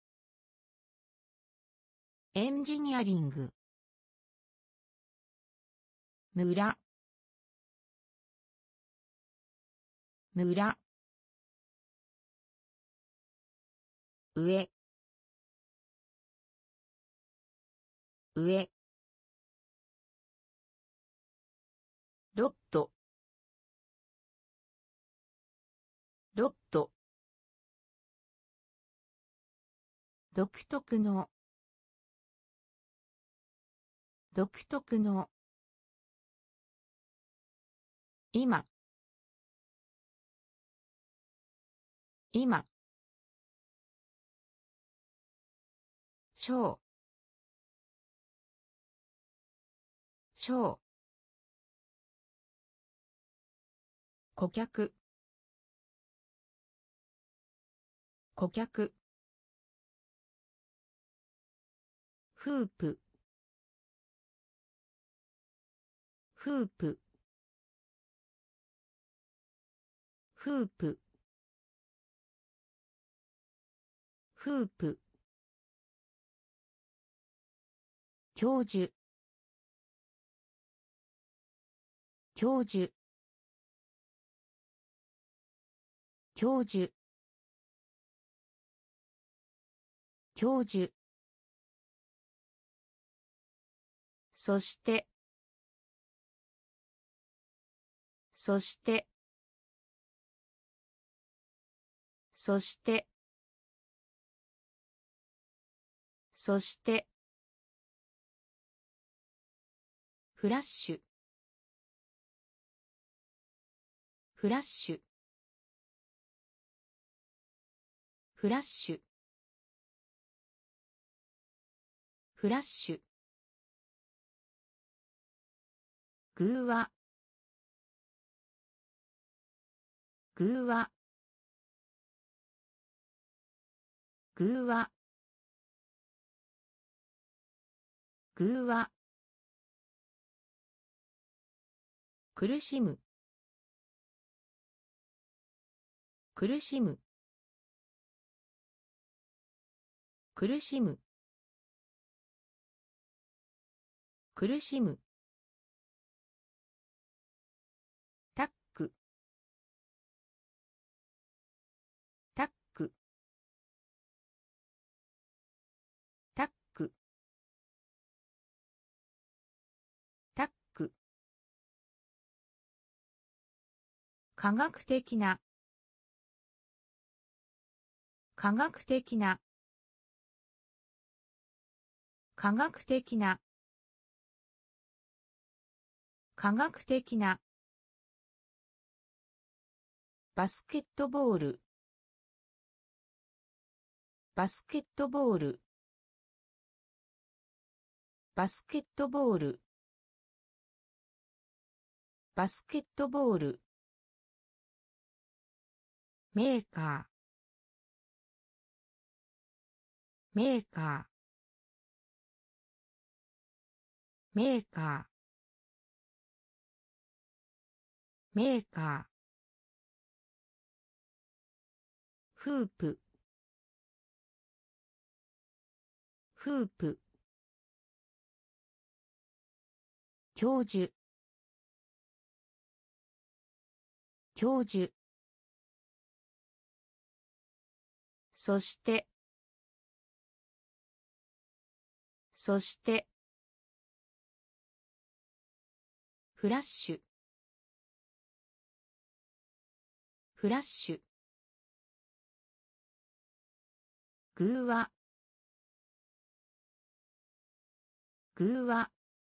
エンジニアリング、村、村、上、上、ロット、ロット、独特の、独特の、今、今、小、小、顧客、顧客、フープ、フープ、フープ、フープ、教授、教授、教授、教授、そして、そして、そして、そして、フラッシュ、フラッシュ、フラッシュ、 フラッシュ。偶話。偶話。偶話。偶話。苦しむ。苦しむ。苦しむ。苦しむ。タック。タック。タック。タック。科学的な。科学的な。科学的な。科学的な。バスケットボール。バスケットボール。バスケットボール。バスケットボール。メーカー。メーカー。メーカー。メーカー。フープ。フープ。教授。教授。そして。そして。フラッシュ。フラッシュ。偶話。偶話。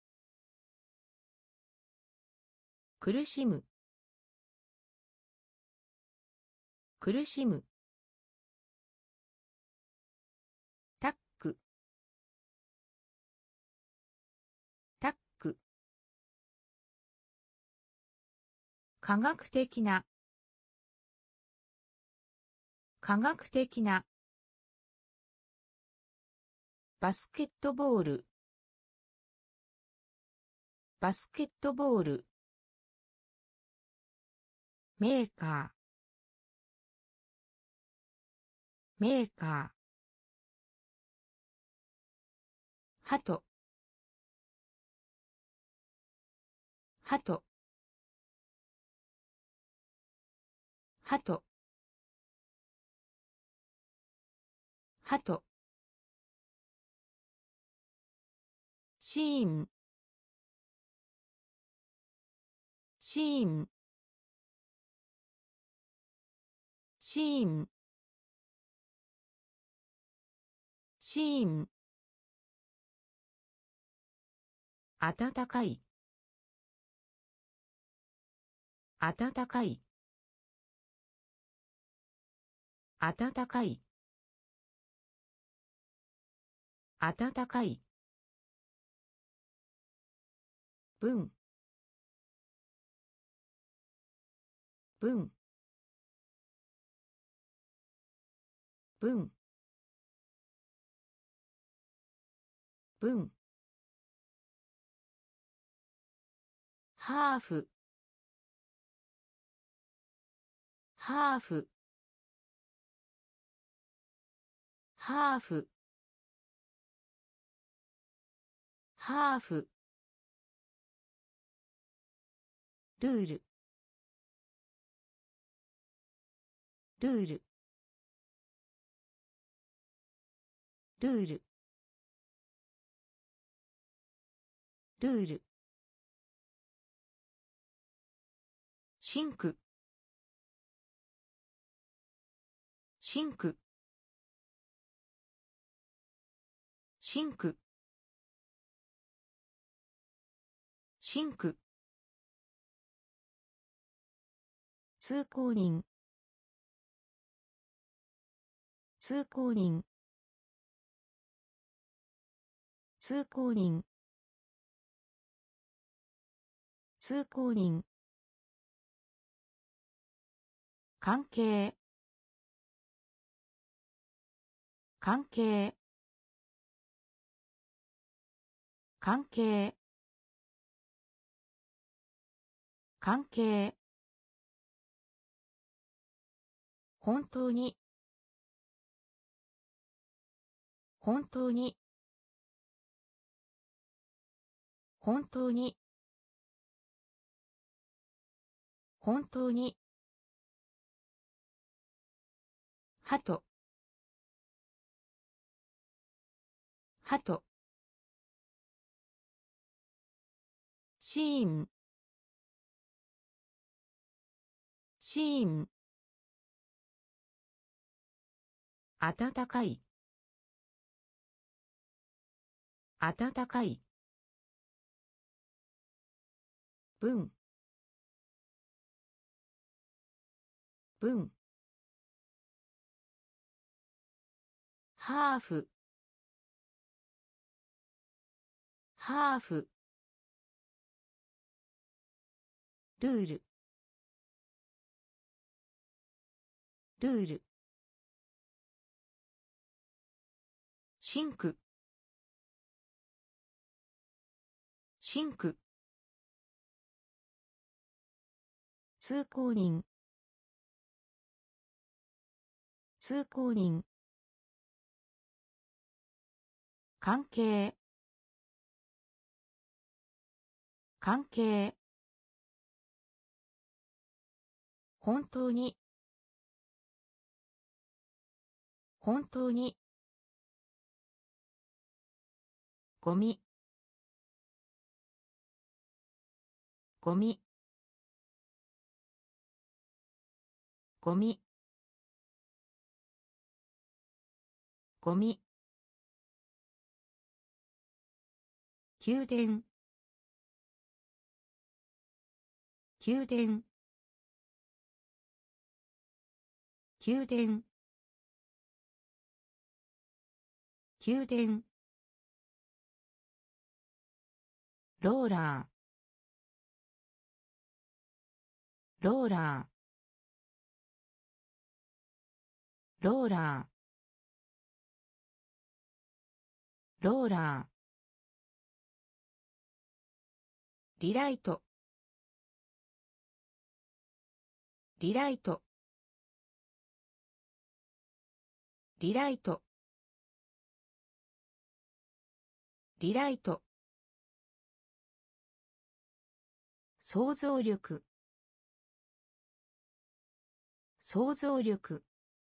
苦しむ。苦しむ。タック。タック。科学的な。科学的な。バスケットボール。バスケットボール。メーカー。メーカー。ハト。ハト。ハト。ハト。シーン。シーン。シーン。シーン。暖かい。暖かい。暖かい。暖かい。文。文。文。文。ハーフ。ハーフ。ハーフ。ハーフ。ルール。ルール。ルール。ルール。シンク。シンク。シンク。シンク。通行人。通行人。 通行人通行人関係関係関係関係本当に本当に本当に本当にはとはとシーンシーン暖かい暖かい文文ハーフハーフルールルールシンクシンク通行人通行人関係関係本当に本当にゴミゴミゴミゴミ宮殿宮殿宮殿宮殿ローラーローラーローラーローラーリライトリライトリライトリライト想像力想像力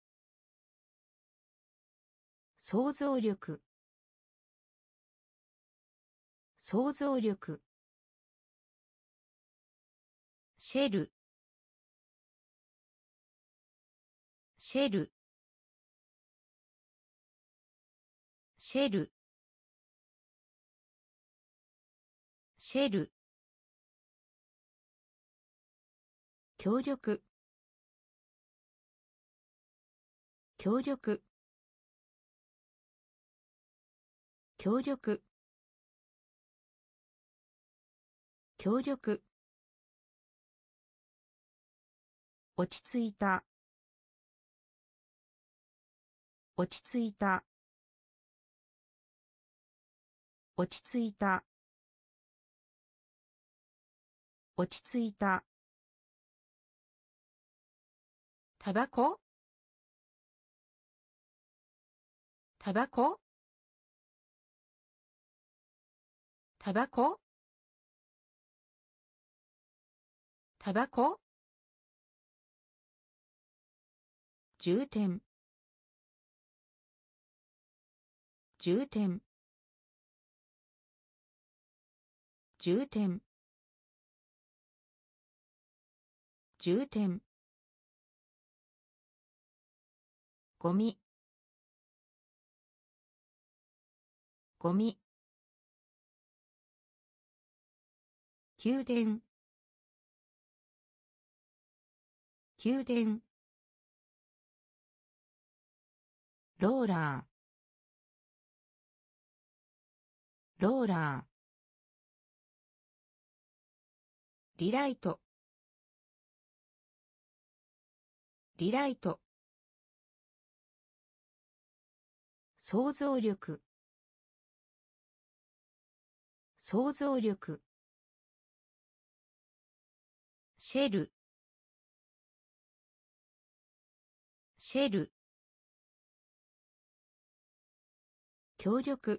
想像力想像力シェルシェルシェルシェル協力協力協力協力落ち着いた落ち着いた落ち着いた落ち着いたタバコタバコタバコタバコ重点重点重点重点ゴミゴミ宮殿宮殿ローラローラー、リライト、リライト、想像力、想像力、シェル、シェル、協力、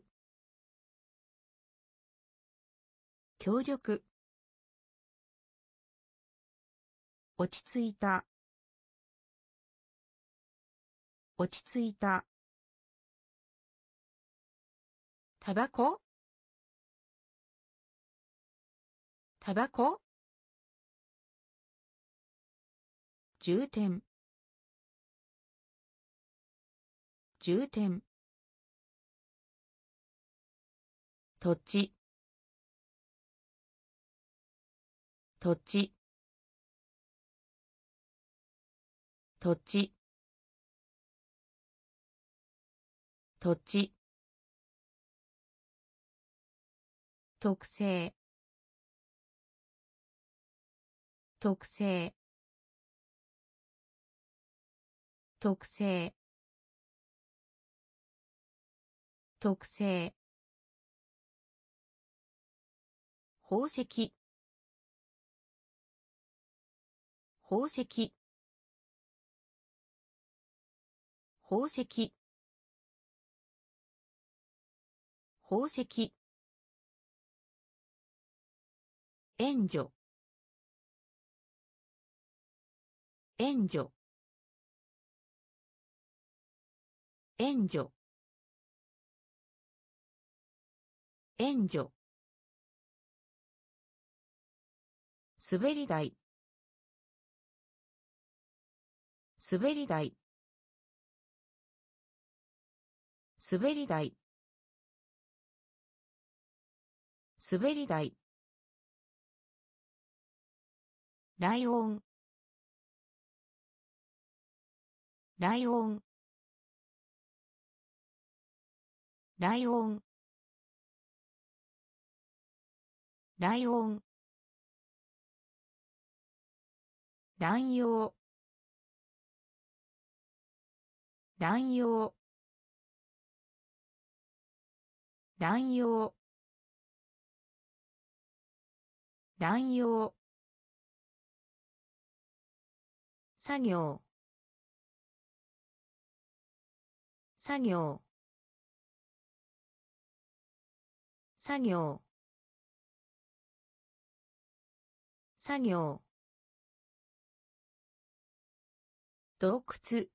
協力、落ち着いた、落ち着いた、タバコ、タバコ、充填、充填、土地、土地、土地、土地、特性、特性、特性、特性、宝石、宝石、宝石、宝石、援助、援助、援助、援助、滑り台、滑り台、滑り台、滑り台、ライオン、ライオン、ライオン、ライオン、乱用、乱用、乱用、乱用、作業、作業、作業、作業、洞窟、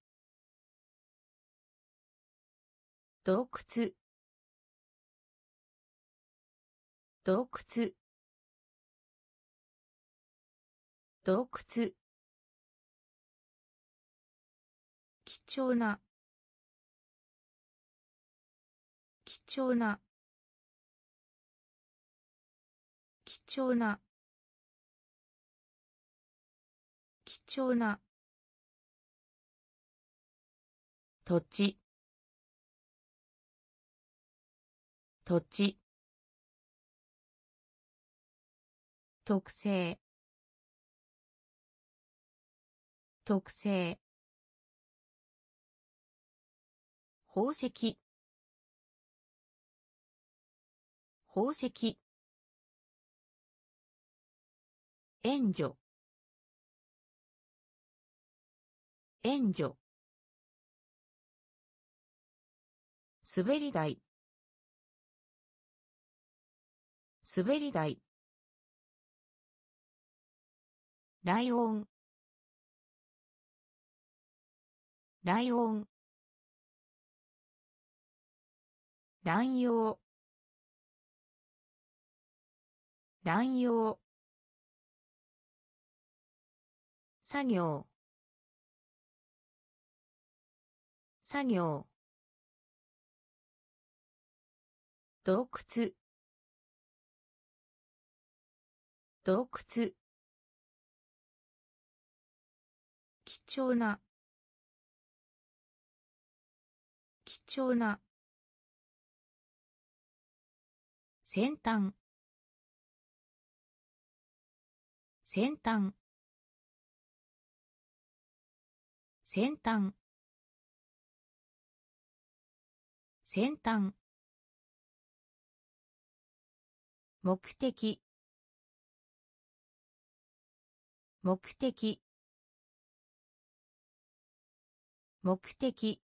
洞窟、洞窟、洞窟、貴重な、貴重な、貴重な、貴重な、土地、土地、特性、特性、宝石、宝石、援助、援助、滑り台、滑り台、ライオン、ライオン、乱用、乱用、作業、作業、洞窟、洞窟、貴重な、貴重な、 先端先端先端先端目的目的目的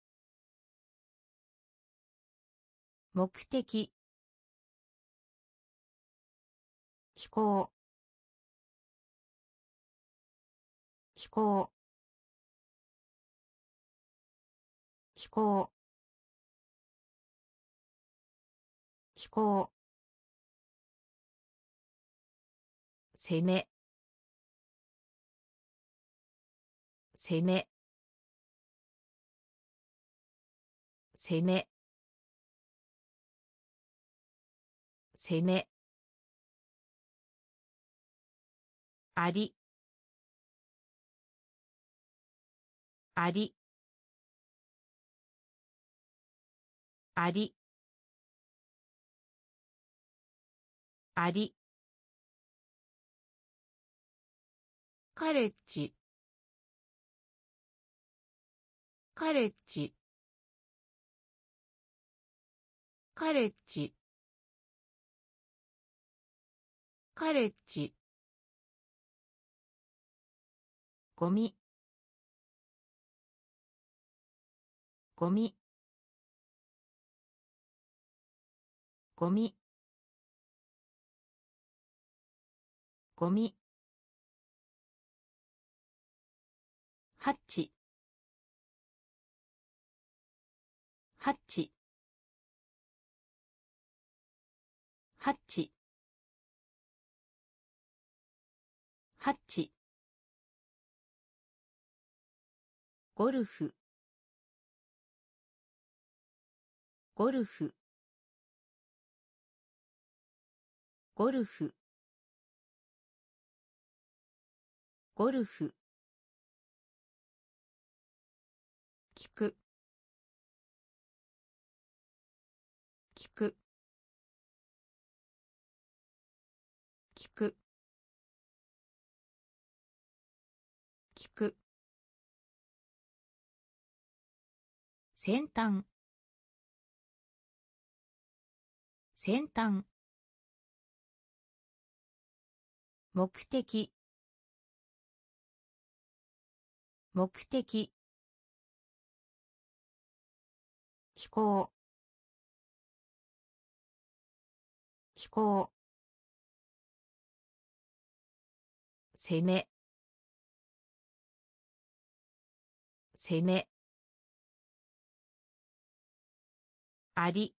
目的気候気候気候気候攻め攻め攻め攻めありありありありカレッジカレッジカレッジカレッジゴミゴミゴミゴミハッチハッチハッチハッチゴルフゴルフゴルフゴルフ聞く聞く聞く聞く先端先端目的目的気候気候攻め攻めあり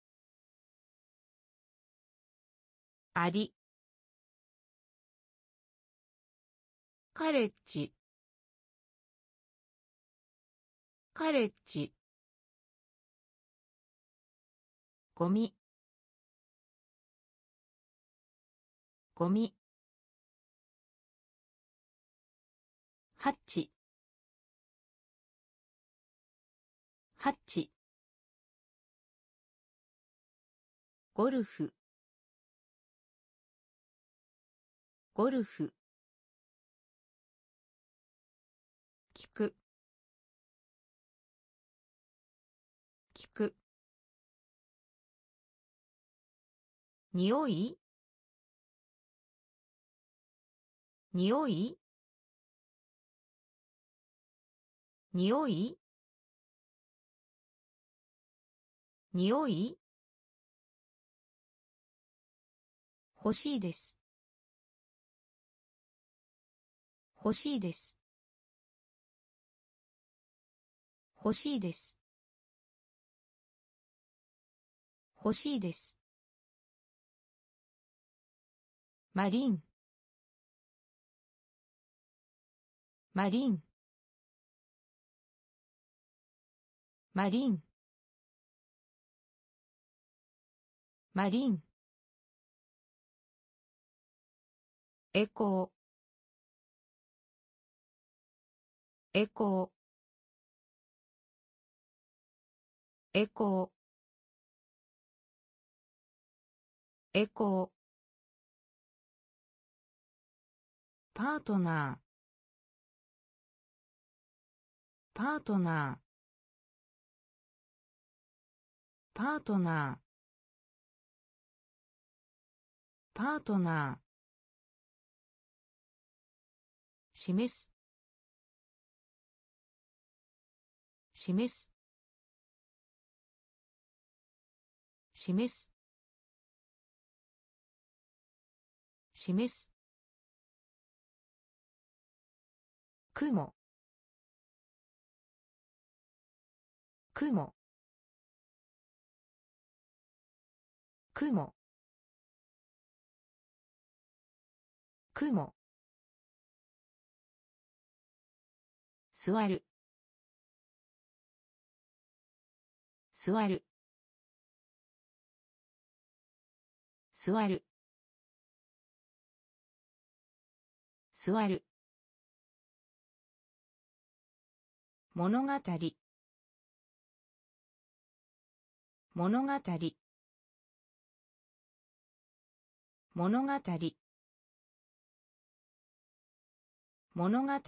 ありカレッジカレッジゴミゴミハッチハッチゴルフゴルフ聞く聞く匂い匂い匂い匂い欲しいです欲しいです欲しいです欲しいですマリンマリンマリンマリンエコーエコーエコーエコー、 パートナー、パートナー、パートナー、パートナー、示す、示す、示す、示す、雲、雲、雲、雲、座る、座る、座る、座る、物語、物語、物語、物語、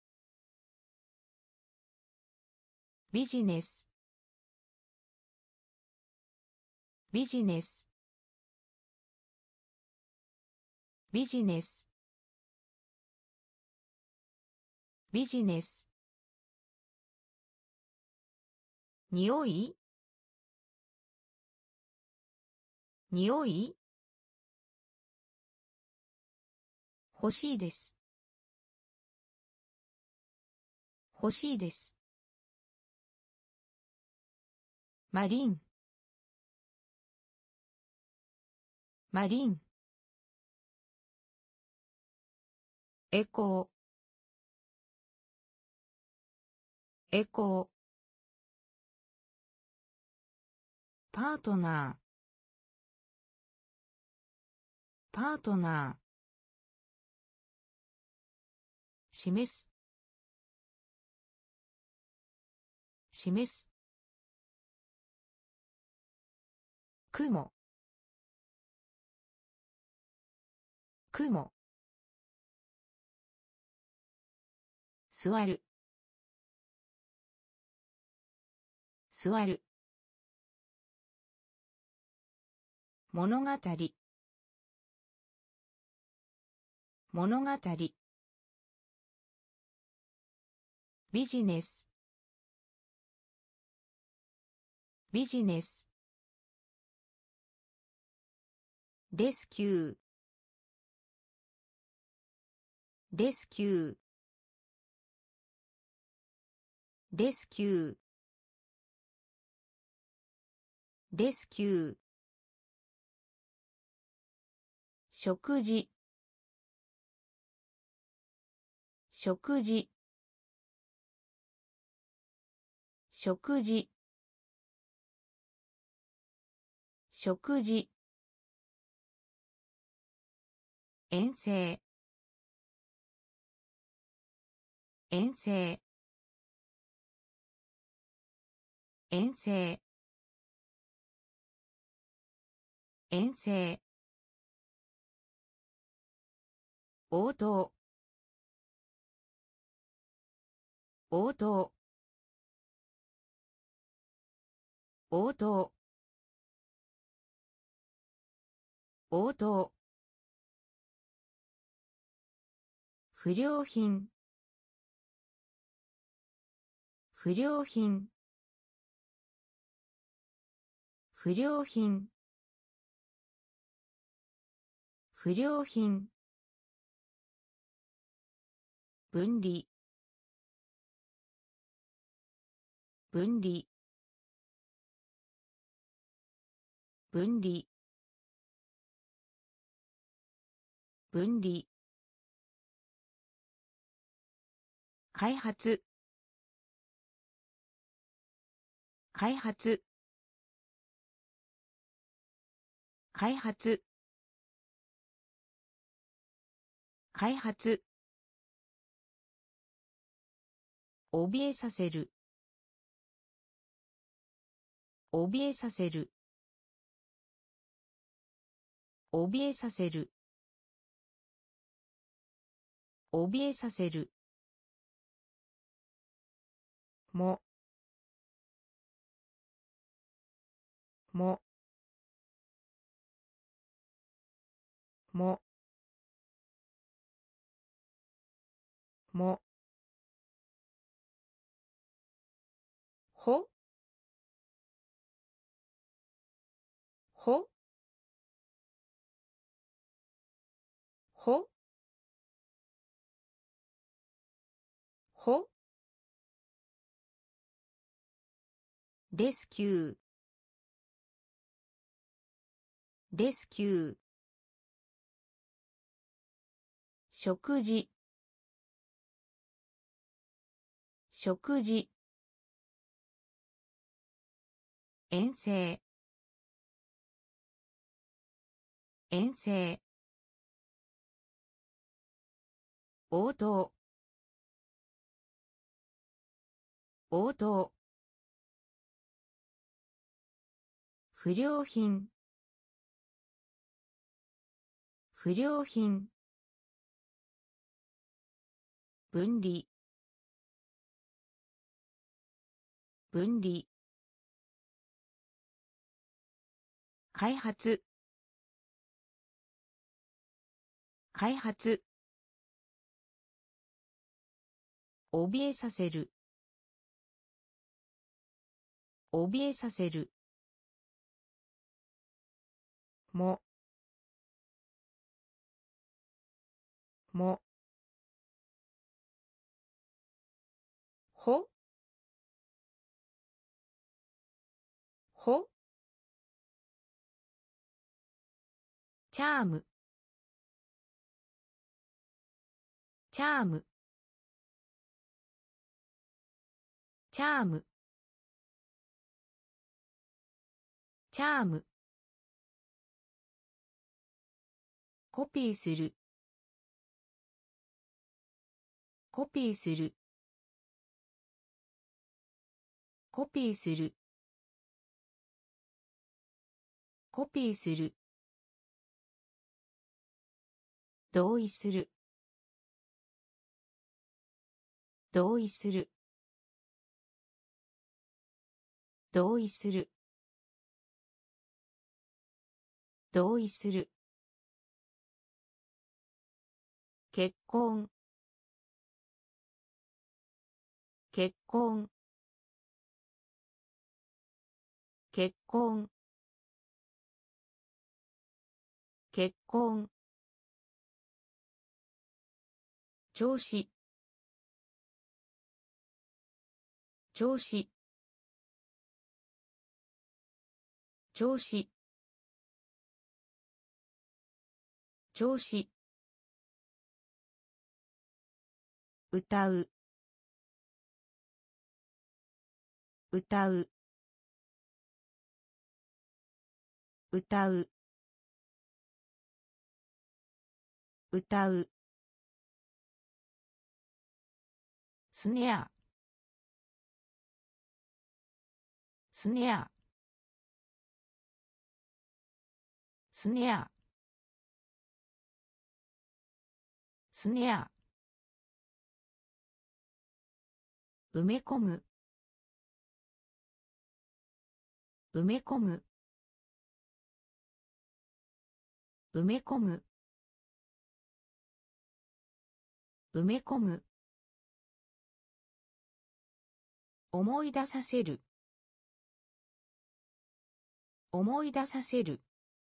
ビジネス、ビジネス、ビジネス、ビジネス、匂い、匂い、欲しいです、欲しいです、マリン、マリン、エコー、エコー、パートナー、パートナー、示す、示す、雲、雲、座る、座る、物語、物語、ビジネス、ビジネス、レスキュー、レスキュー、レスキュー、レスキュー、食事、食事、食事、食事、遠征、遠征、遠征、遠征、応答、応答、応答、応答、不良品、不良品、不良品、不良品、分離、分離、分離、分離、開発、開発、開発、開発、怯えさせる、怯えさせる、 怯えさせる。怯えさせる。も。も。も。も。ほ。ほ。ほ。ほ。レスキュー。レスキュー。食事。食事。遠征。遠征。応答。応答。不良品。不良品。分離。分離。開発。開発。怯えさせる。怯えさせる。も。も。ほ。ほ。チャーム。チャーム。チャーム。チャーム。コピーする。コピーする。コピーする。コピーする。同意する。同意する。同意する。同意する。結婚。結婚。結婚。結婚。調子。調子。調子。調子。歌う。歌う。歌う。歌う。スネア。スネア。スネア。スネア。埋め込む。埋め込む。埋め込む。埋め込む。思い出させる。思い出させる。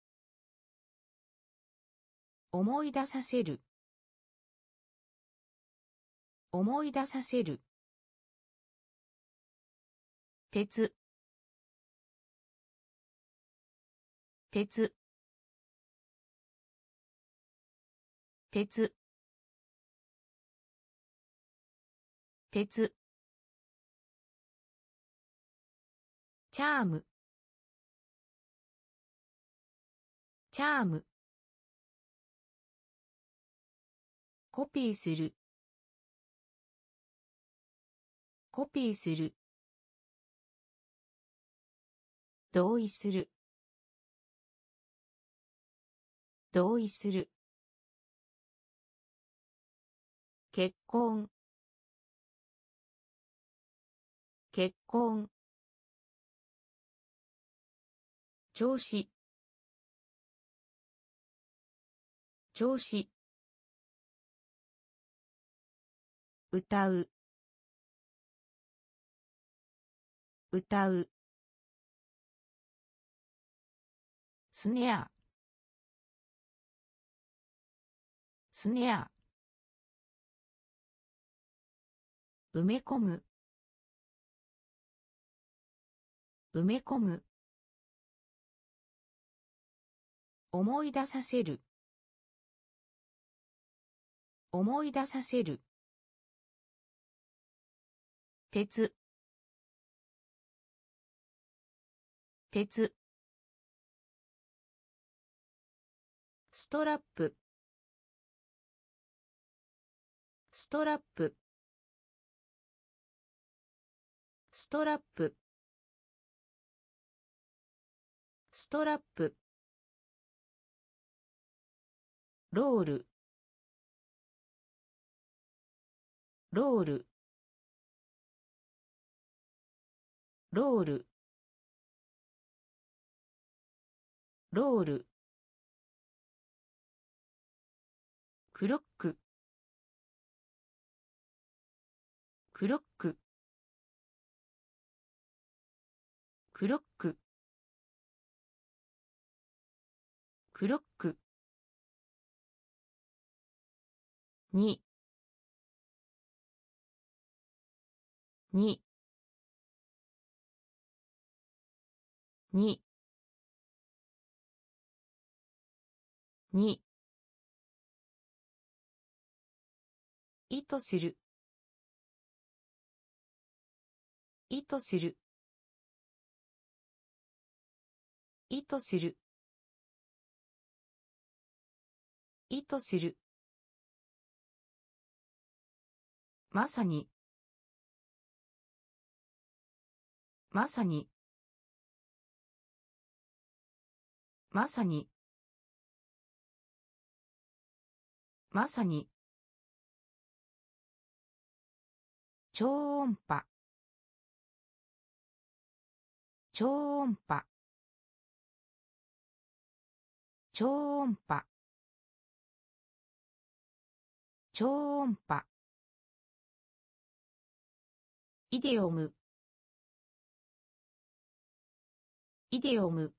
思い出させる。思い出させる。鉄。鉄。鉄。鉄。チャーム。チャーム。コピーする。コピーする。同意する。 同意する。結婚、結婚。調子、調子。歌う、歌う。スネア、スネア。埋め込む、埋め込む。思い出させる、思い出させる。鉄、鉄。ストラップ、ストラップ、ストラップ、ストラップ。ロール、ロール、ロール、ロール。クロック、クロック、クロック、クロック。に、に、に、に。意図する、意図する、意図する、意図する。まさに、まさに、まさに、まさに。超音波、超音波、超音波、超音波。イデオム、イデオム、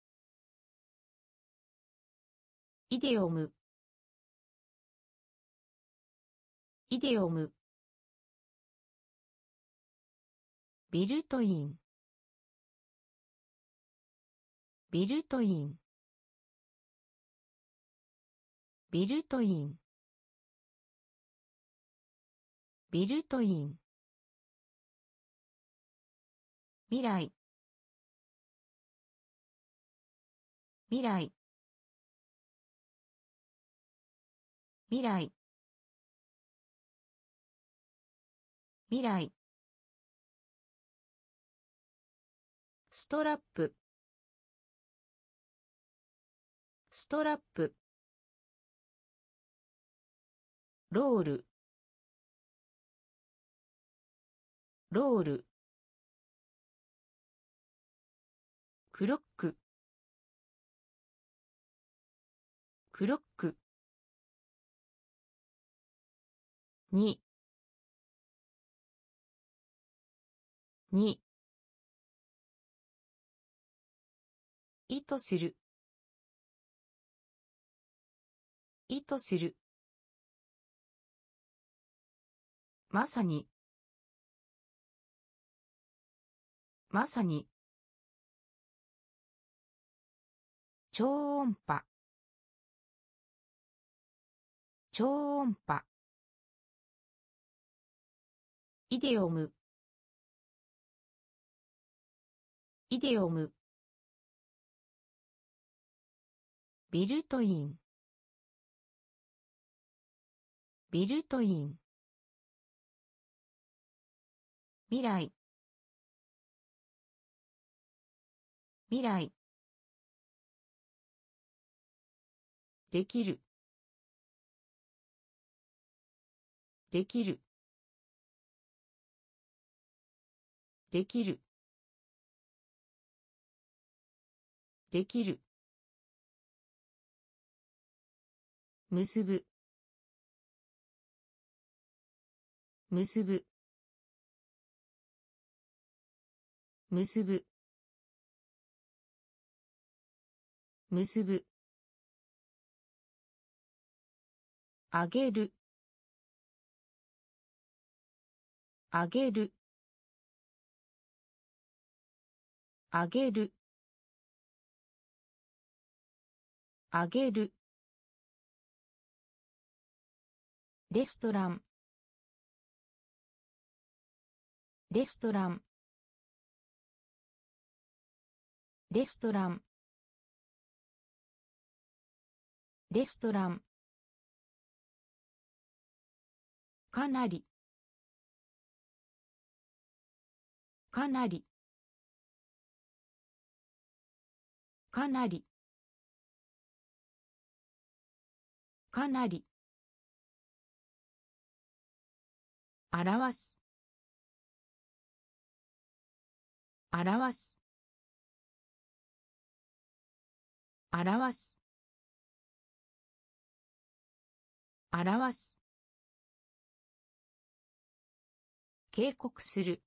イデオム、イデオム。ビルトイン、ビルトイン、ビルトイン、ビルトイン。未来、未来、未来、未来。ストラップ、ストラップ。ロール、ロール。クロック、クロック。に、に。意図する、意図する。まさに、まさに。超音波、超音波。イデオム、イデオム。ビルトイン、ビルトイン。未来、未来。 できるできるできるできる結ぶ結ぶ結ぶ結ぶあげるあげるあげるあげるレストランレストランレストランレストランかなりかなりかなりかなり表す表す表す表す警告する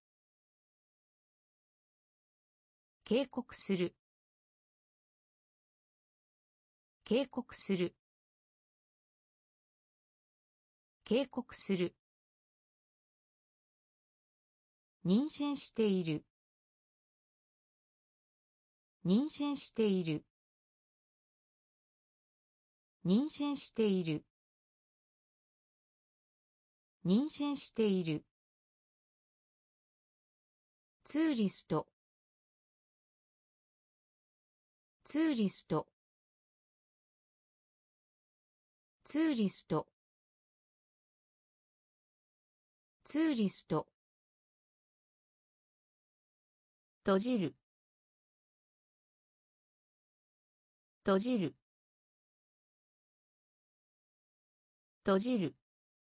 警告する警告する警告する妊娠している妊娠している妊娠している妊娠しているツーリストツーリストツーリストツーリスト閉じる閉じる閉じる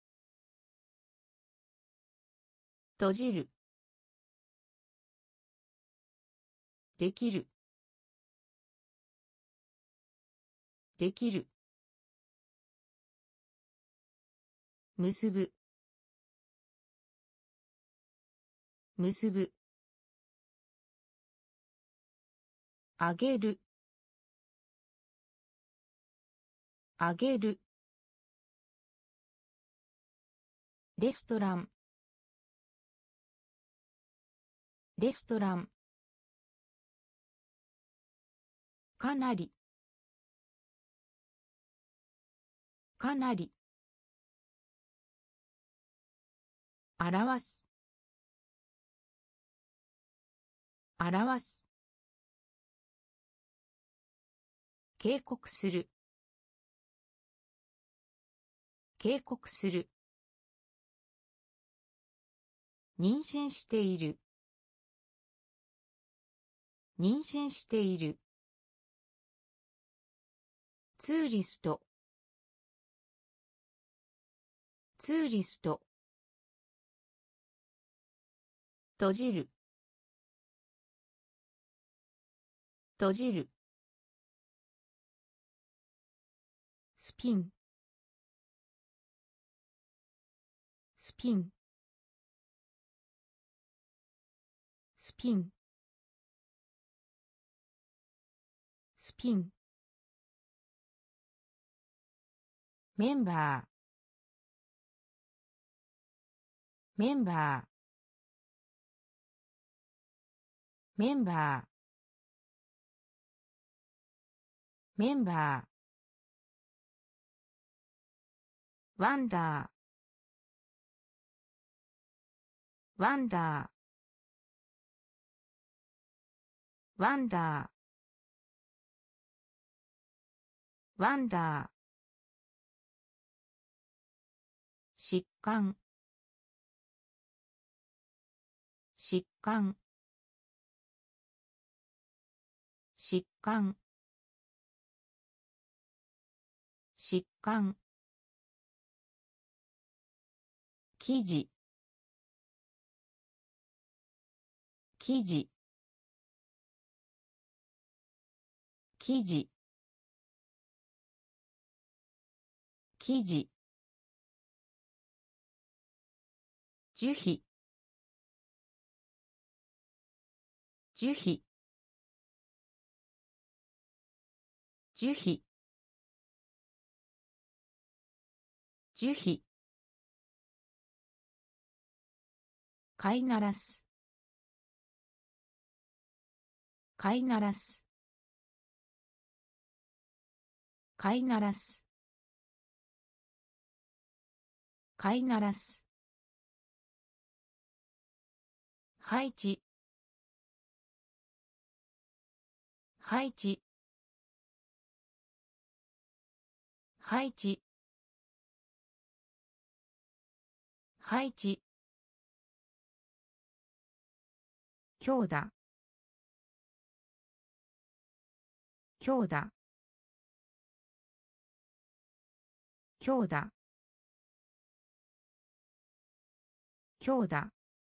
閉じるできるできる結ぶ結ぶあげるあげるレストランレストランかなりかなり表す表す警告する警告する妊娠している妊娠しているツーリストツーリスト閉じる閉じるスピンスピンスピンスピンメンバーメンバーメンバーメンバーワンダーワンダーワンダーワンダー疾患疾患疾患疾患記事記事記事記事樹皮樹皮樹皮樹皮飼いならす飼いならす飼いならす飼いならす配置配置配置配置強打強打強打強打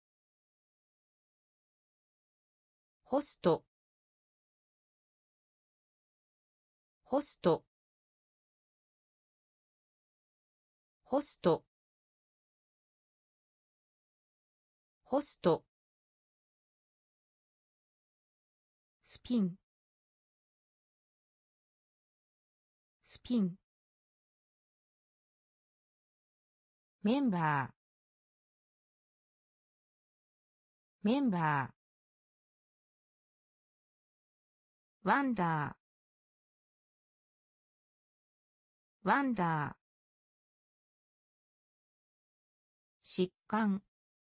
ホストホストホストホストスピンスピンメンバーメンバーワンダーワンダー疾患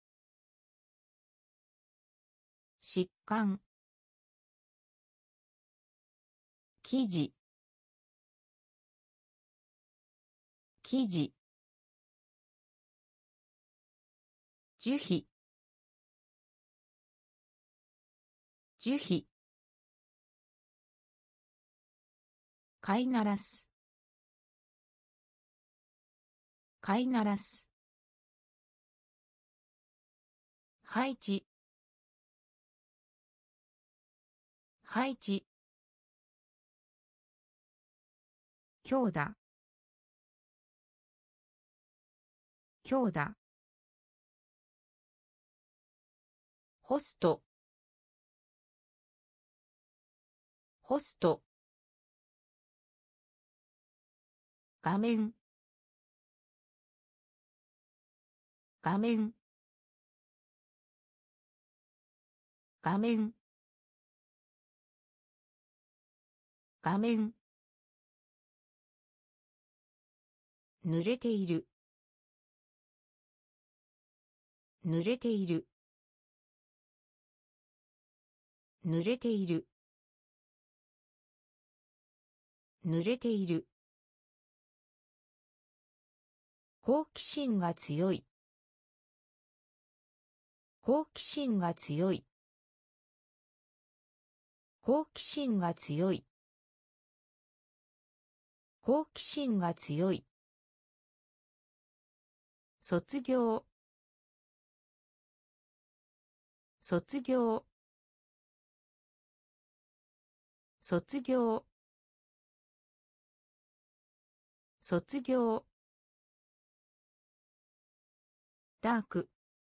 疾患記事記事樹皮樹皮飼いならす飼いならす配置配置強打強打ホストホスト画面画面画面画面濡れている濡れている濡れている濡れている好奇心が強い好奇心が強い好奇心が強い好奇心が強い卒業卒業卒業卒業ダーク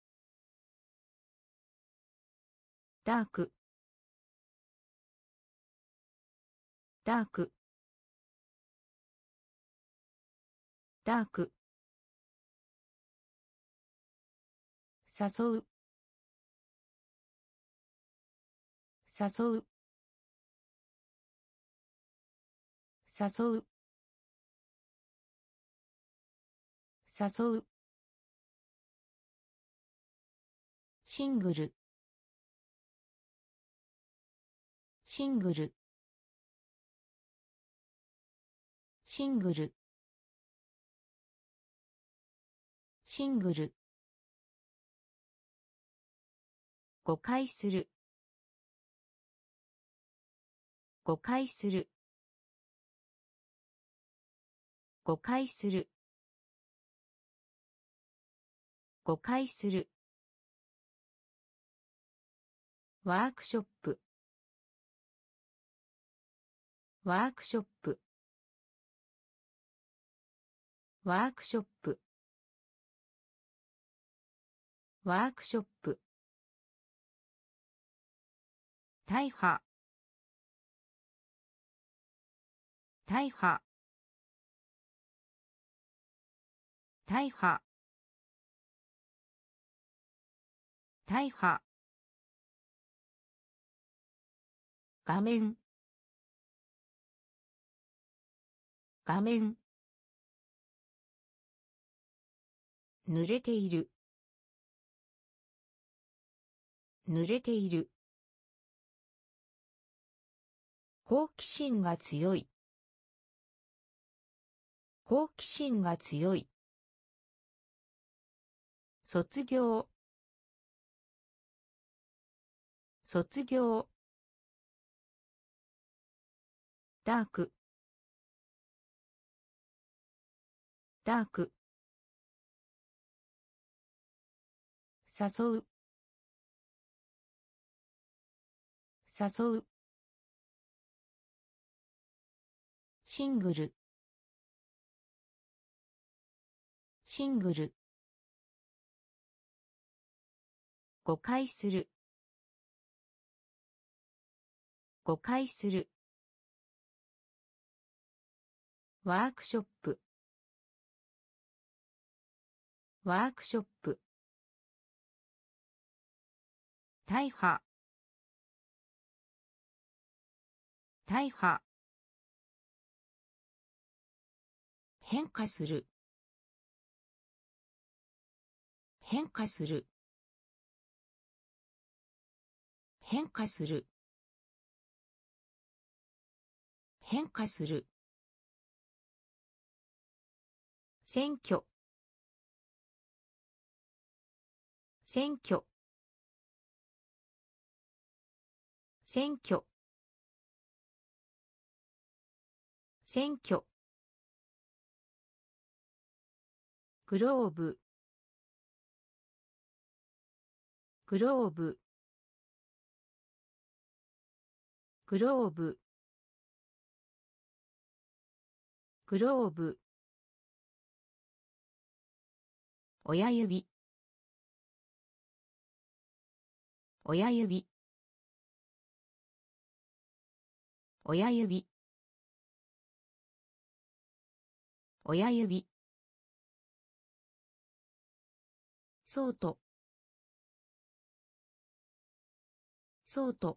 ダークダークダーク誘う誘う誘う誘うシングルシングルシングルシングル誤解する誤解する誤解する誤解するワークショップワークショップワークショップワークショップ大破大破大破大破画面画面濡れている濡れている好奇心が強い好奇心が強い卒業卒業ダークダーク誘う誘うシングルシングル誤解する誤解するワークショップワークショップ大破大破変化する変化する変化する変化する選挙選挙選挙選挙グローブグローブグローブグローブ親指親指親指親指そうとそうと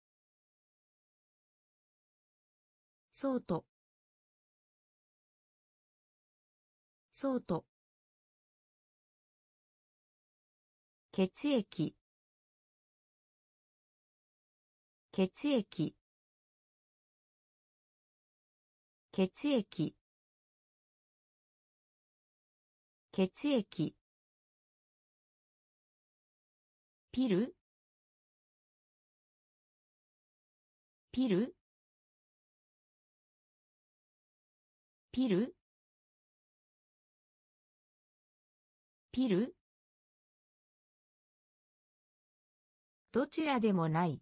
そうとそうと血液血液血液血液ピルピルピルピルどちらでもない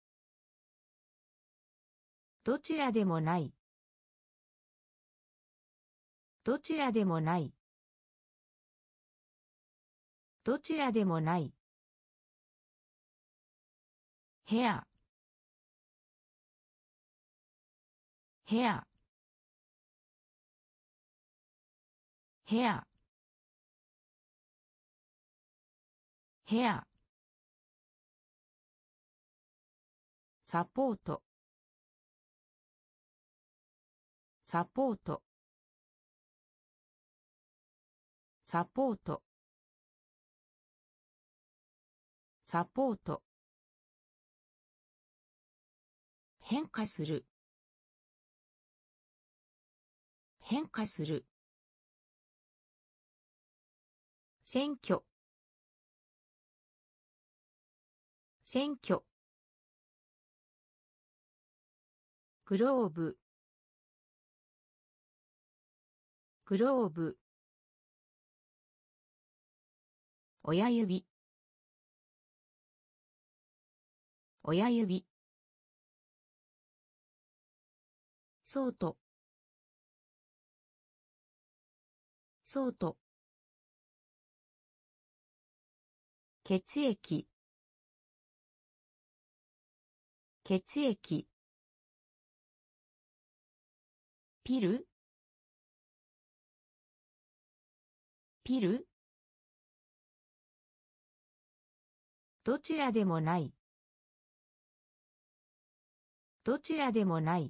どちらでもないどちらでもないどちらでもないヘアヘアヘアヘアサポートサポートサポートサポート変化する変化する選挙選挙グローブグローブ、親指、親指、ソート、ソート、血液、血液、ピル、ピル、どちらでもない、どちらでもない、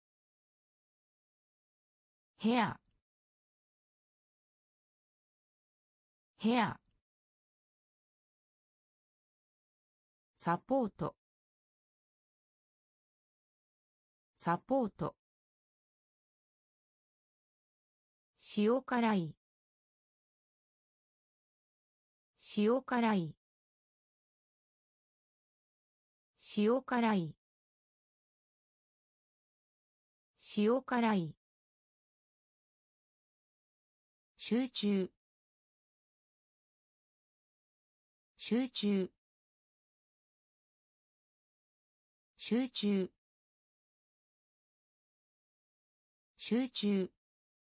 ヘア、ヘア、サポート、サポート、塩辛い、塩辛い、塩辛い、塩辛い、集中、集中、集中、集中、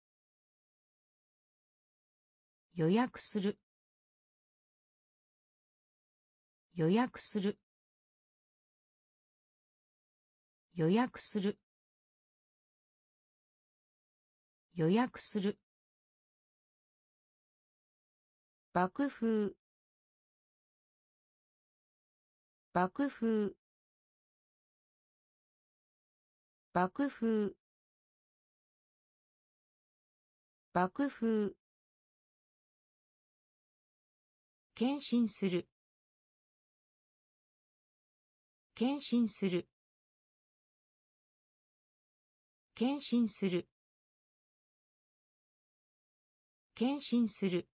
予約する、予約する、予約する、予約する、爆風、爆風、爆風、爆風、検診する、検診する、検診する、検診する、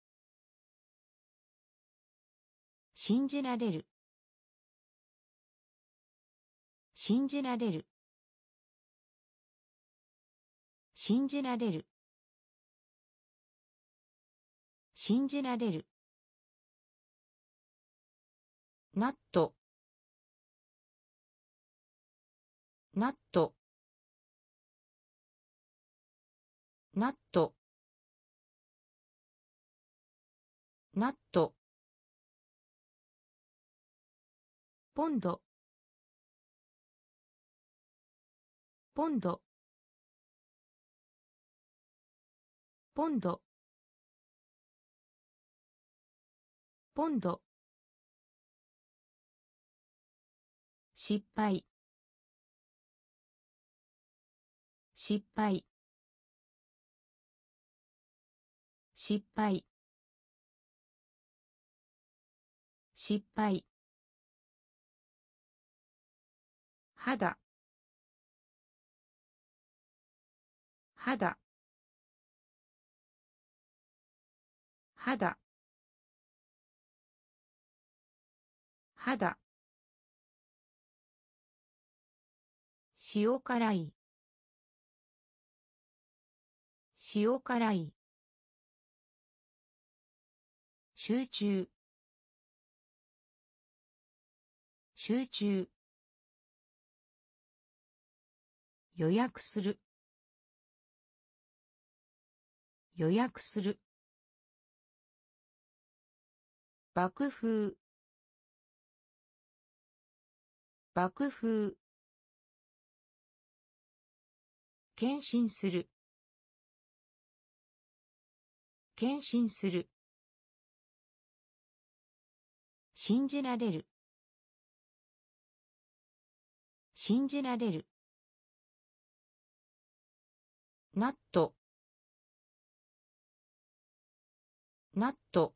信じられる、信じられる、信じられる、信じられる、ナット、ナット、ナット、ナット、ポンド、ポンド、ポンド、ポンド、失敗、失敗、失敗、失敗、肌、肌、肌、肌、塩辛い、塩辛い、集中、集中、予約する、予約する、爆風、爆風、検診する、検診する、信じられる、信じられる、ナット、ナット、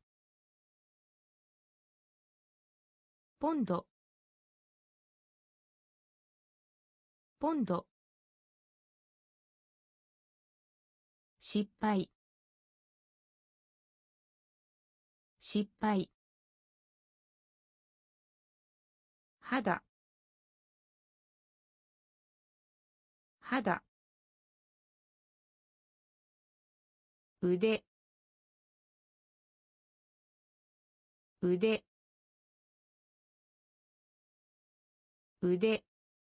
ポンド、ポンド、失敗、失敗、肌、肌、 腕腕腕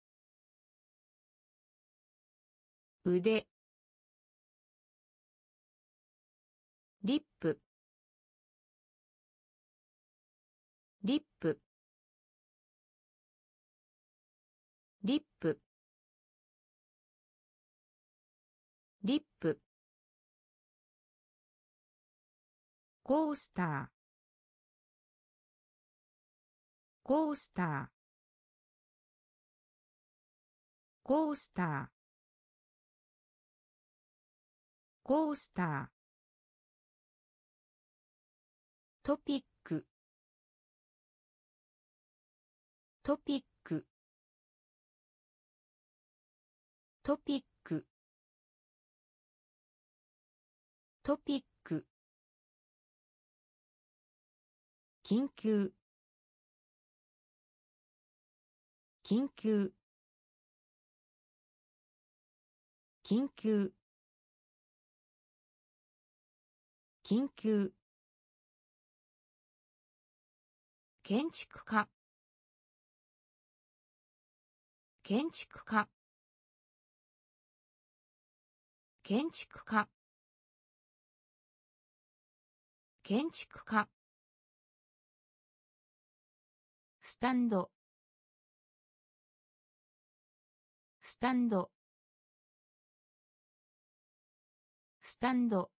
腕リップリップリップリップコースターコースターコースターコースタートピックトピックトピックトピック緊急緊急緊急緊急建築家建築家建築家建築家スタンドスタンドスタンド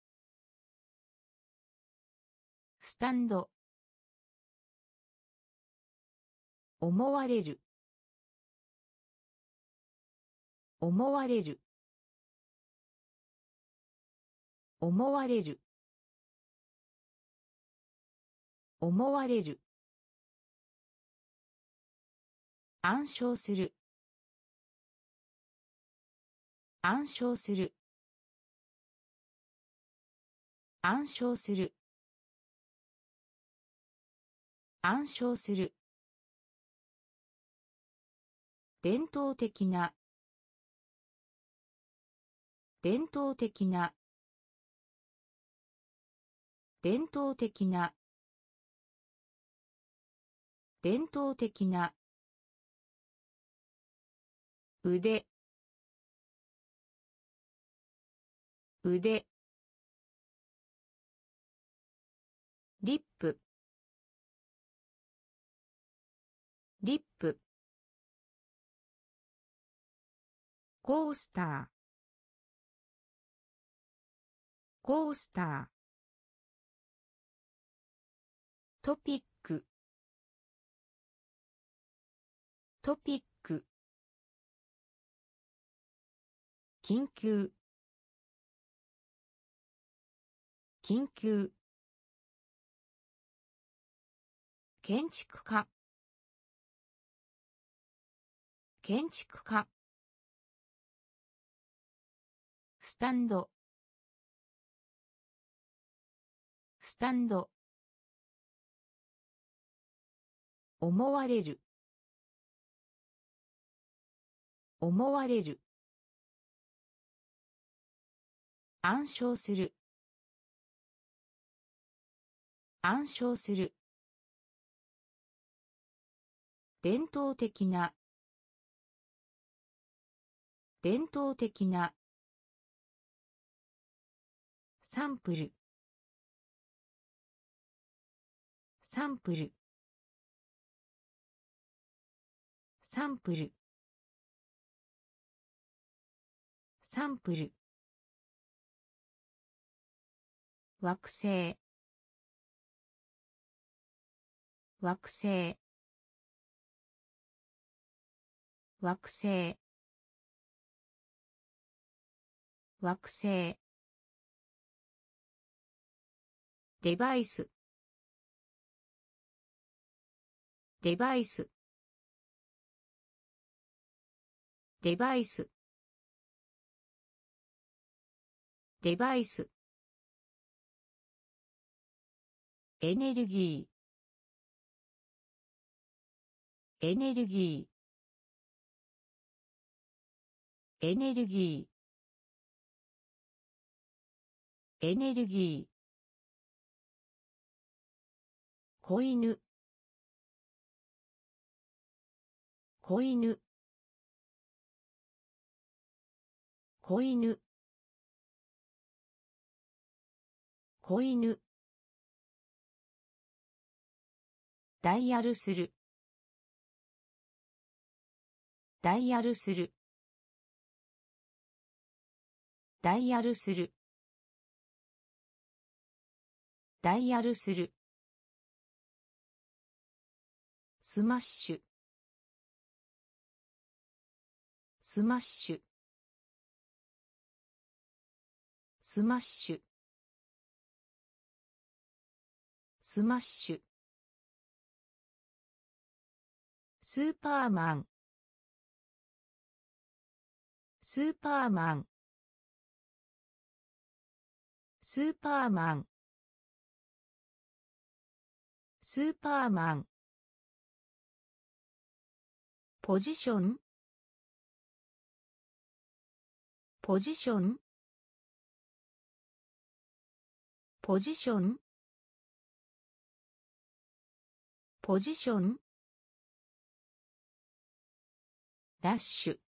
スタンド思われる思われる思われる思われる暗唱する暗唱する暗唱する暗唱する伝統的な伝統的な伝統的な伝統的な腕腕リップリップコースターコースタートピックトピック緊急緊急建築家建築家スタンドスタンド思われる思われる暗唱する暗唱する伝統的な伝統的なサンプルサンプルサンプルサンプル惑星惑星惑星惑星デバイスデバイスデバイスデバイスエネルギーエネルギーエネルギーエネルギー、子犬、子犬、子犬、子犬、ダイヤルする、ダイヤルする、ダイヤルする、ダイヤルする、スマッシュ、スマッシュ、スマッシュ、スマッシュ、スーパーマン、スーパーマン、スーパーマン、スーパーマン、ポジション、ポジション、ポジション、ポジション、ダッシュ、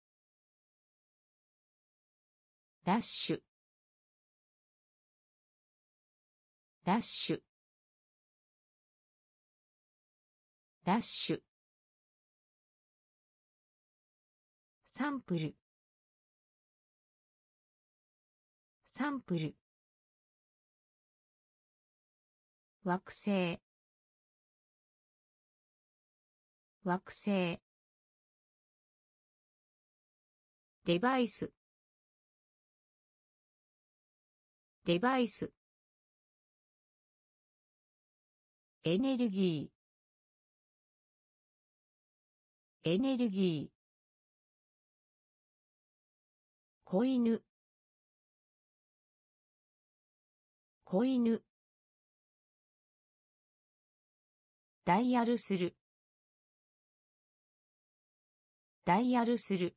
ダッシュ、ダッシュ、ダッシュ、サンプル、サンプル、惑星、惑星、デバイス、デバイス、エネルギー、エネルギー、子犬、子犬、ダイヤルする、ダイヤルする、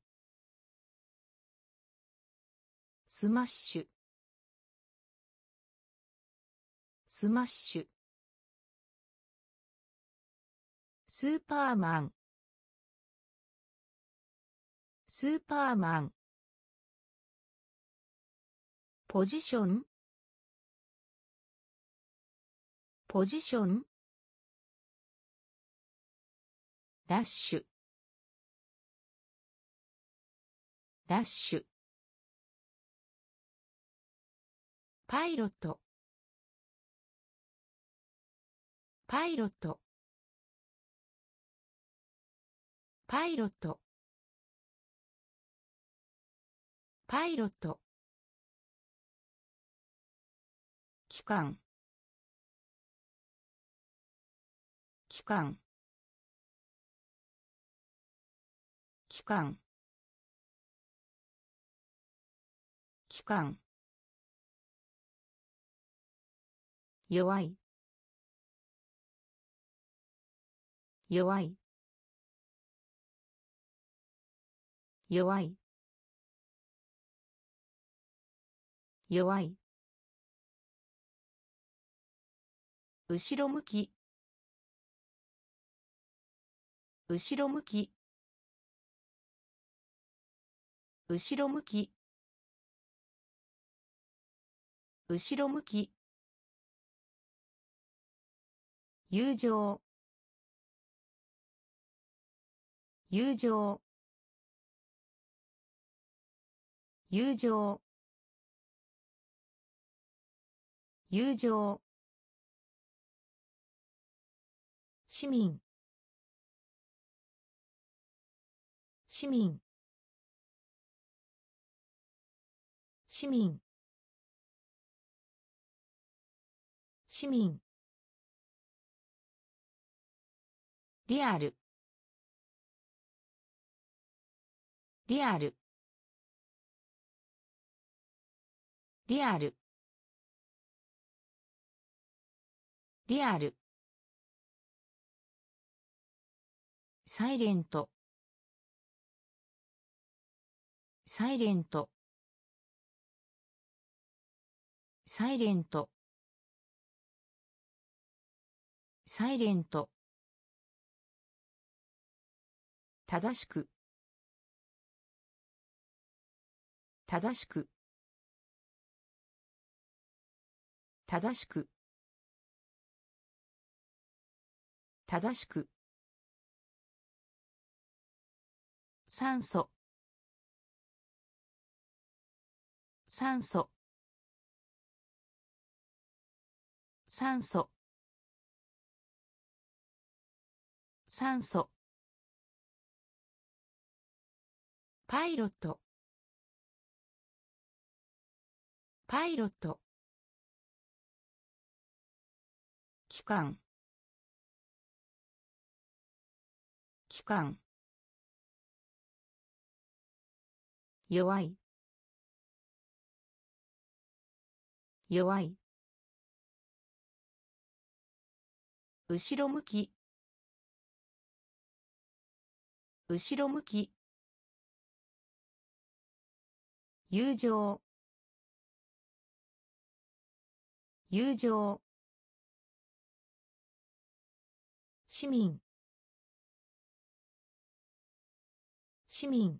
スマッシュ、スマッシュ、スーパーマン、スーパーマン、ポジション、ポジション、ダッシュ、ダッシュ、パイロット、パイロット、パイロット、パイロット、機関、機関、機関、機関、弱い、弱い、弱い、弱い、後ろ向き、後ろ向き、後ろ向き、後ろ向き、友情、友情、友情、友情、市民、市民、市民、市民、リアル、リアル、リアル、リアル、サイレント、サイレント、 サイレントサイレント正しく正しく正しく正しく酸素酸素酸素酸素パイロットパイロット機関機関弱い弱い後ろ向き後ろ向き友情友情市民市民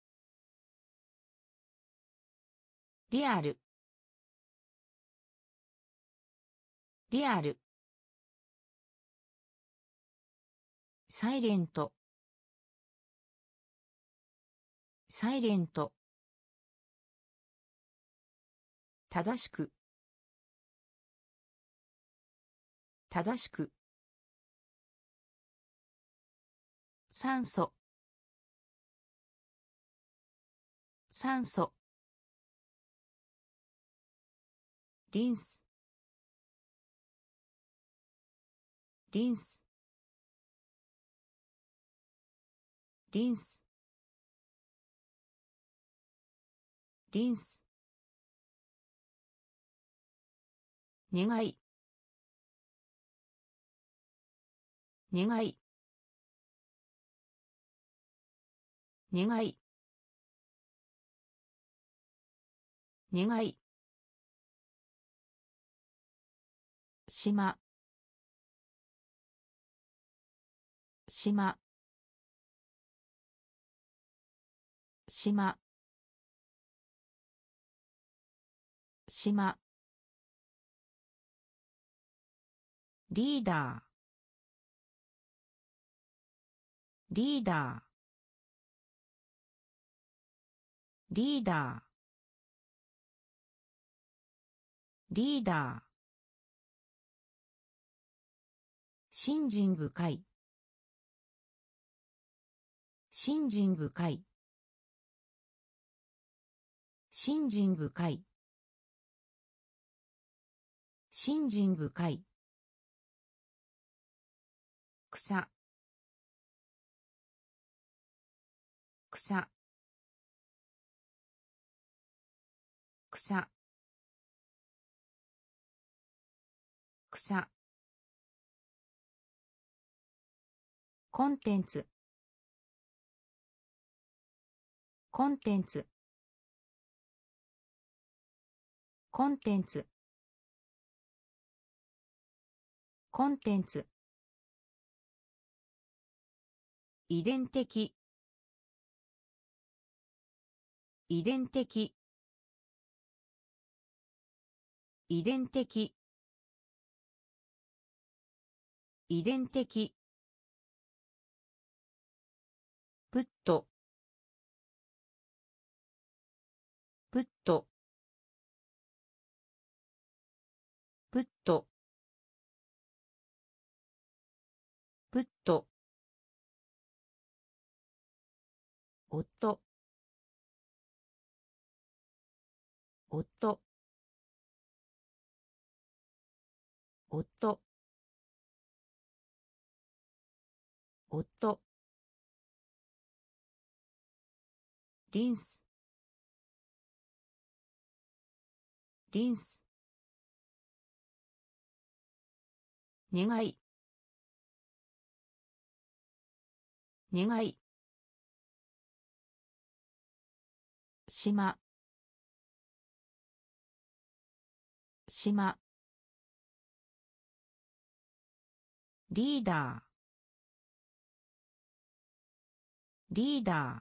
リアルリアルサイレントサイレント正しく正しく酸素酸素リンスリンスリンスリンス願い願い願い願い島島島島リーダーリーダーリーダーリーダー信心深い信心深い信心深い信心深い草草草草コンテンツコンテンツコンテンツコンテンツ遺伝的遺伝的遺伝的遺伝的プットプットプットプット夫夫夫夫リンスリンス願い願い島島リーダーリーダー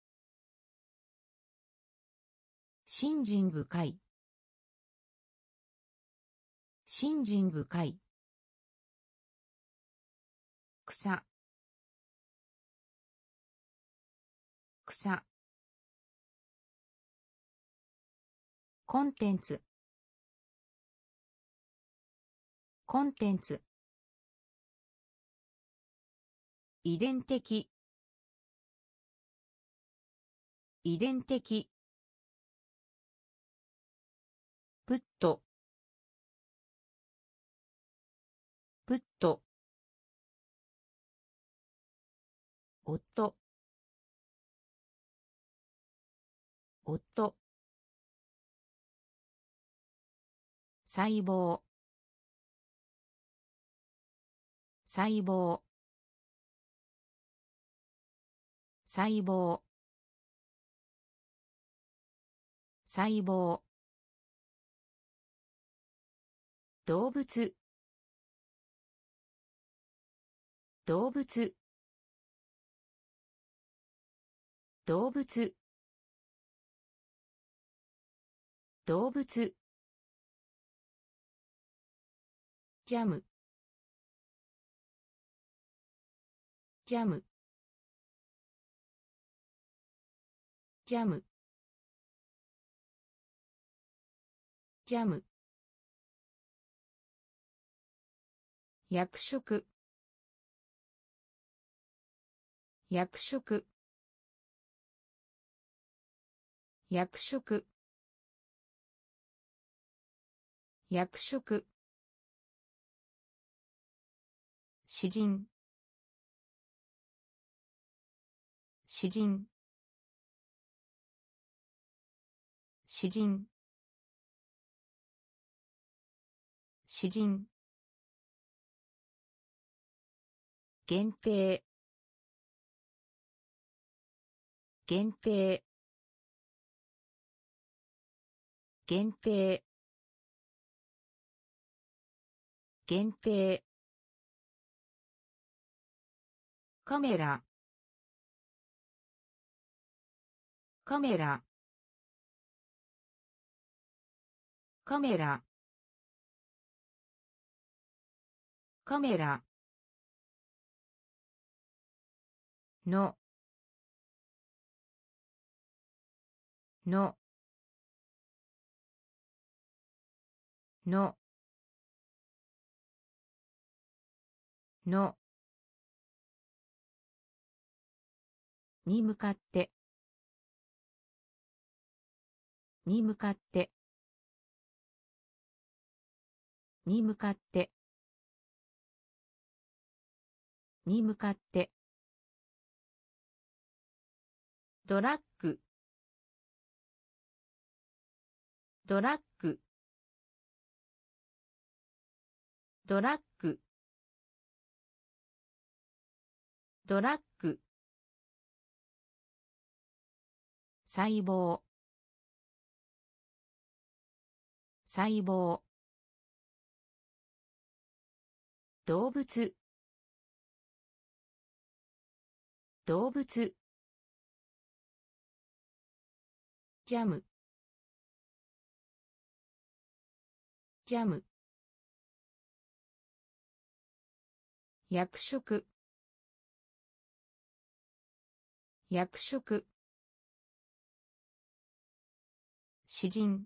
信心深い信心深い草草コンテンツコンテンツ遺伝的遺伝的プットプット夫夫細胞細胞細胞細胞動物動物動物動物ジャムジャムジャムジャム役職役職役職役職詩人詩人詩人詩人限定限定限定限定カメラカメラカメラカメラののののに向かってに向かってに向かってに向かってドラッグドラッグドラッグドラッグ細胞細胞動物動物ジャムジャム役職役職詩人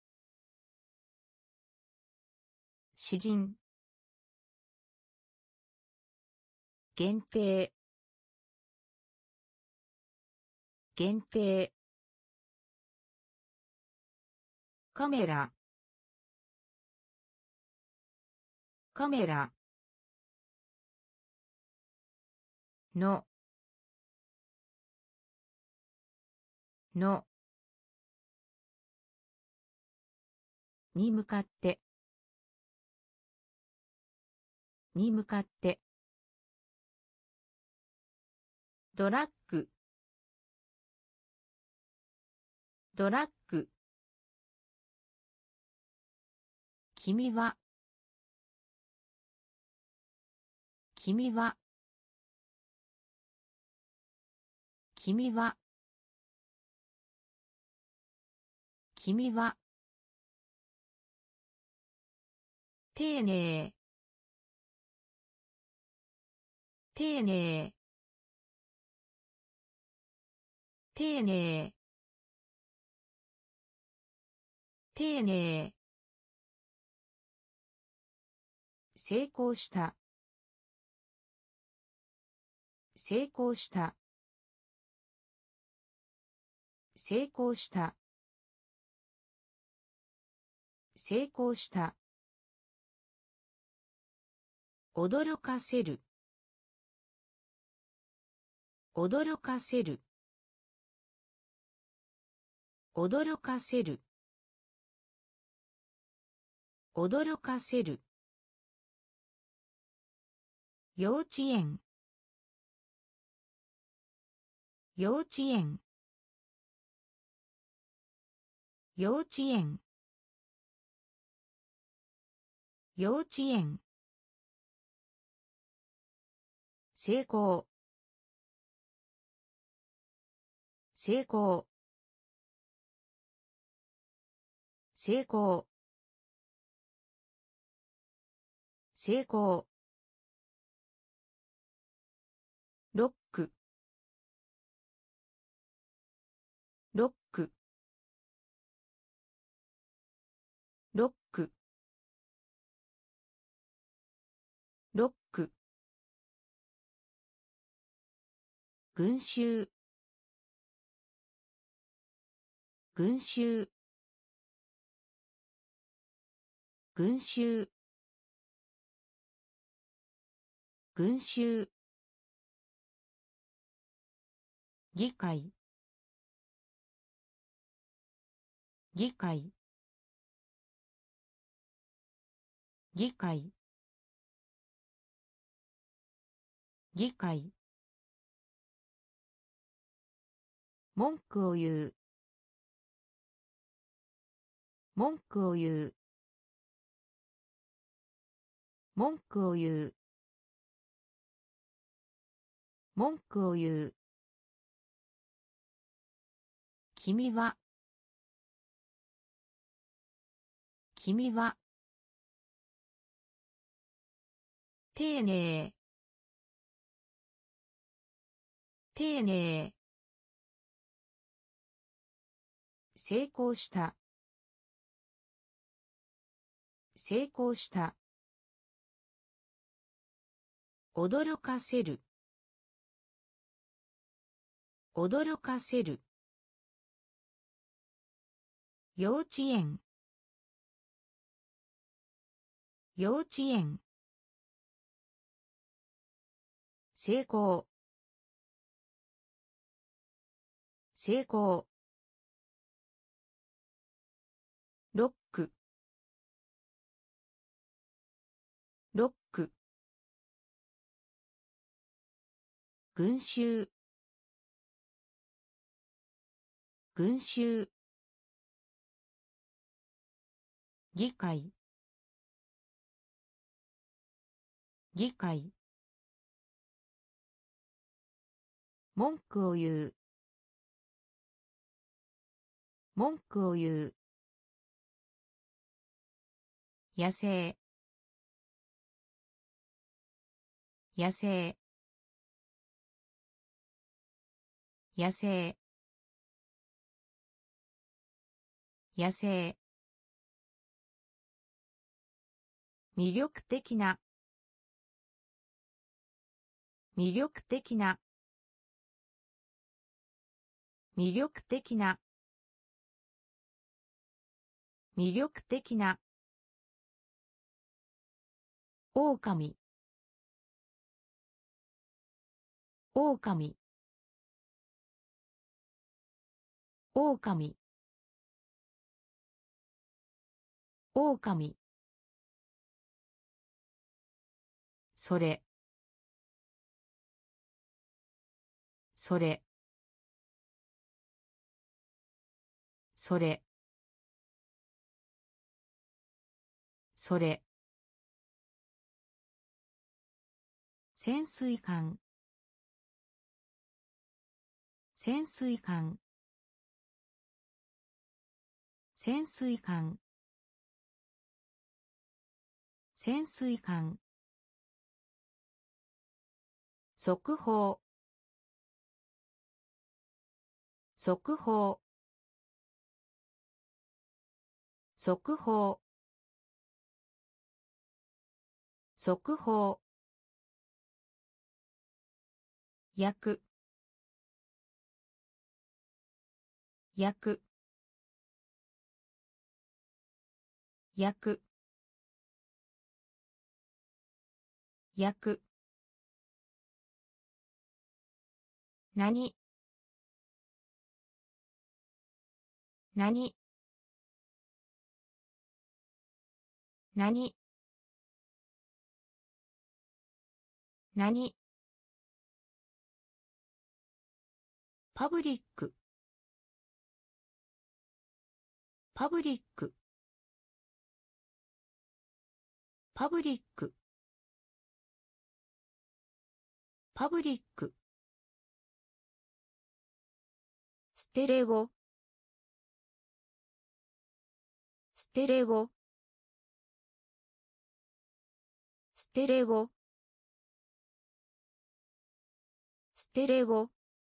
詩人限定限定カメラカメラののに向かってに向かってドラッグドラッグ君は君は君は君は丁寧丁寧丁寧丁寧成功した成功した成功した成功した驚かせる驚かせる驚かせる驚かせる幼稚園幼稚園幼稚園幼稚園成功成功成功成功ロックロックロックロック群衆群衆群衆群衆議会議会議会議会文句を言う文句を言う文句を言う文句を言う君は君は丁寧丁寧成功した成功した驚かせる驚かせる幼稚園幼稚園成功成功ロックロック群衆群衆議会議会文句を言う文句を言う野生野生野生野生魅力的な魅力的な魅力的な魅力的な狼狼狼狼それそれそれそれ潜水艦潜水艦潜水艦潜水艦速報速報速報速報焼く焼く焼く焼く何何何何パブリックパブリックパブリックパブリックステレオステレオステレオステレオ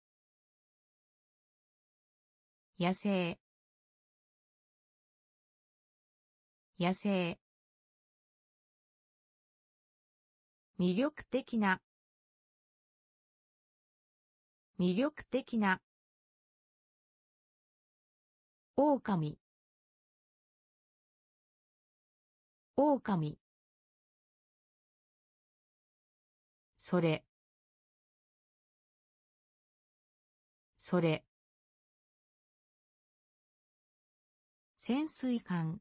野生野生魅力的な魅力的な狼狼それそれ潜水艦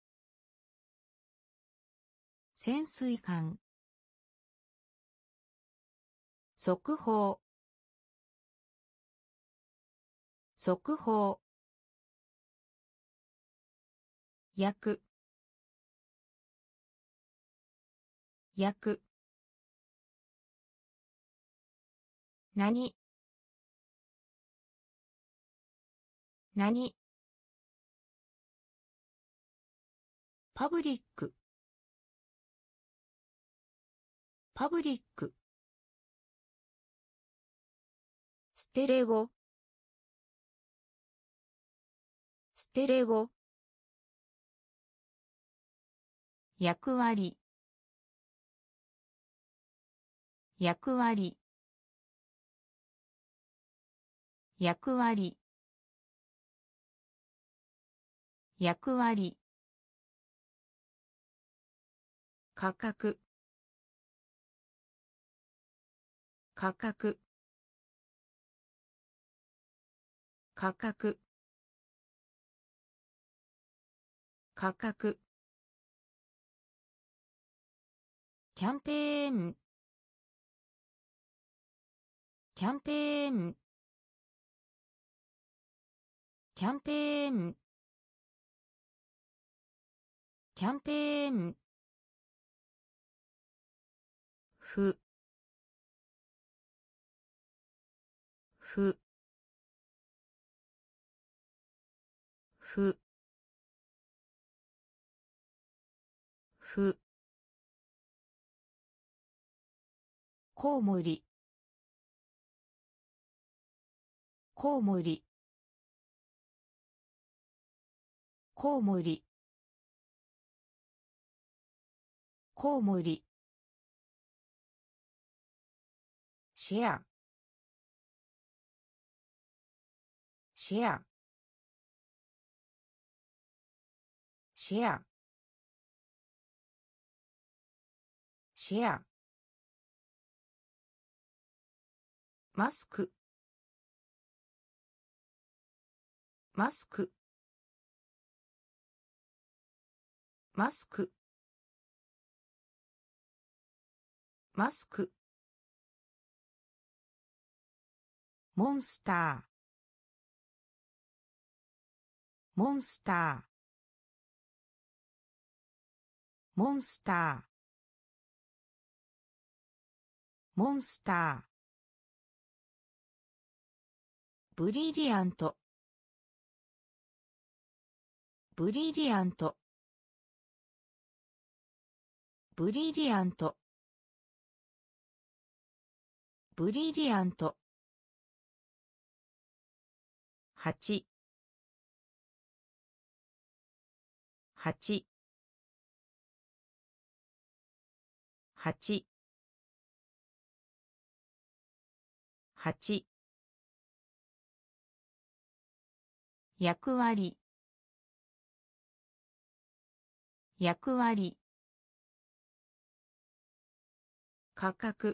潜水艦速報速報焼く焼く何何パブリックパブリックステレオステレオ役割役割役割役割価格価格価格価格キャンペーンキャンペーンキャンペーンキャンペーンふふふふコウモリコウモリコウモリコウモリシェアシェアシェアシェアマスクマスクマスクマスクモンスターモンスターモンスター、モンスター、ブリリアント、ブリリアント、ブリリアント、ブリリアント、はち、はち、はち、はち、役割、役割、価格、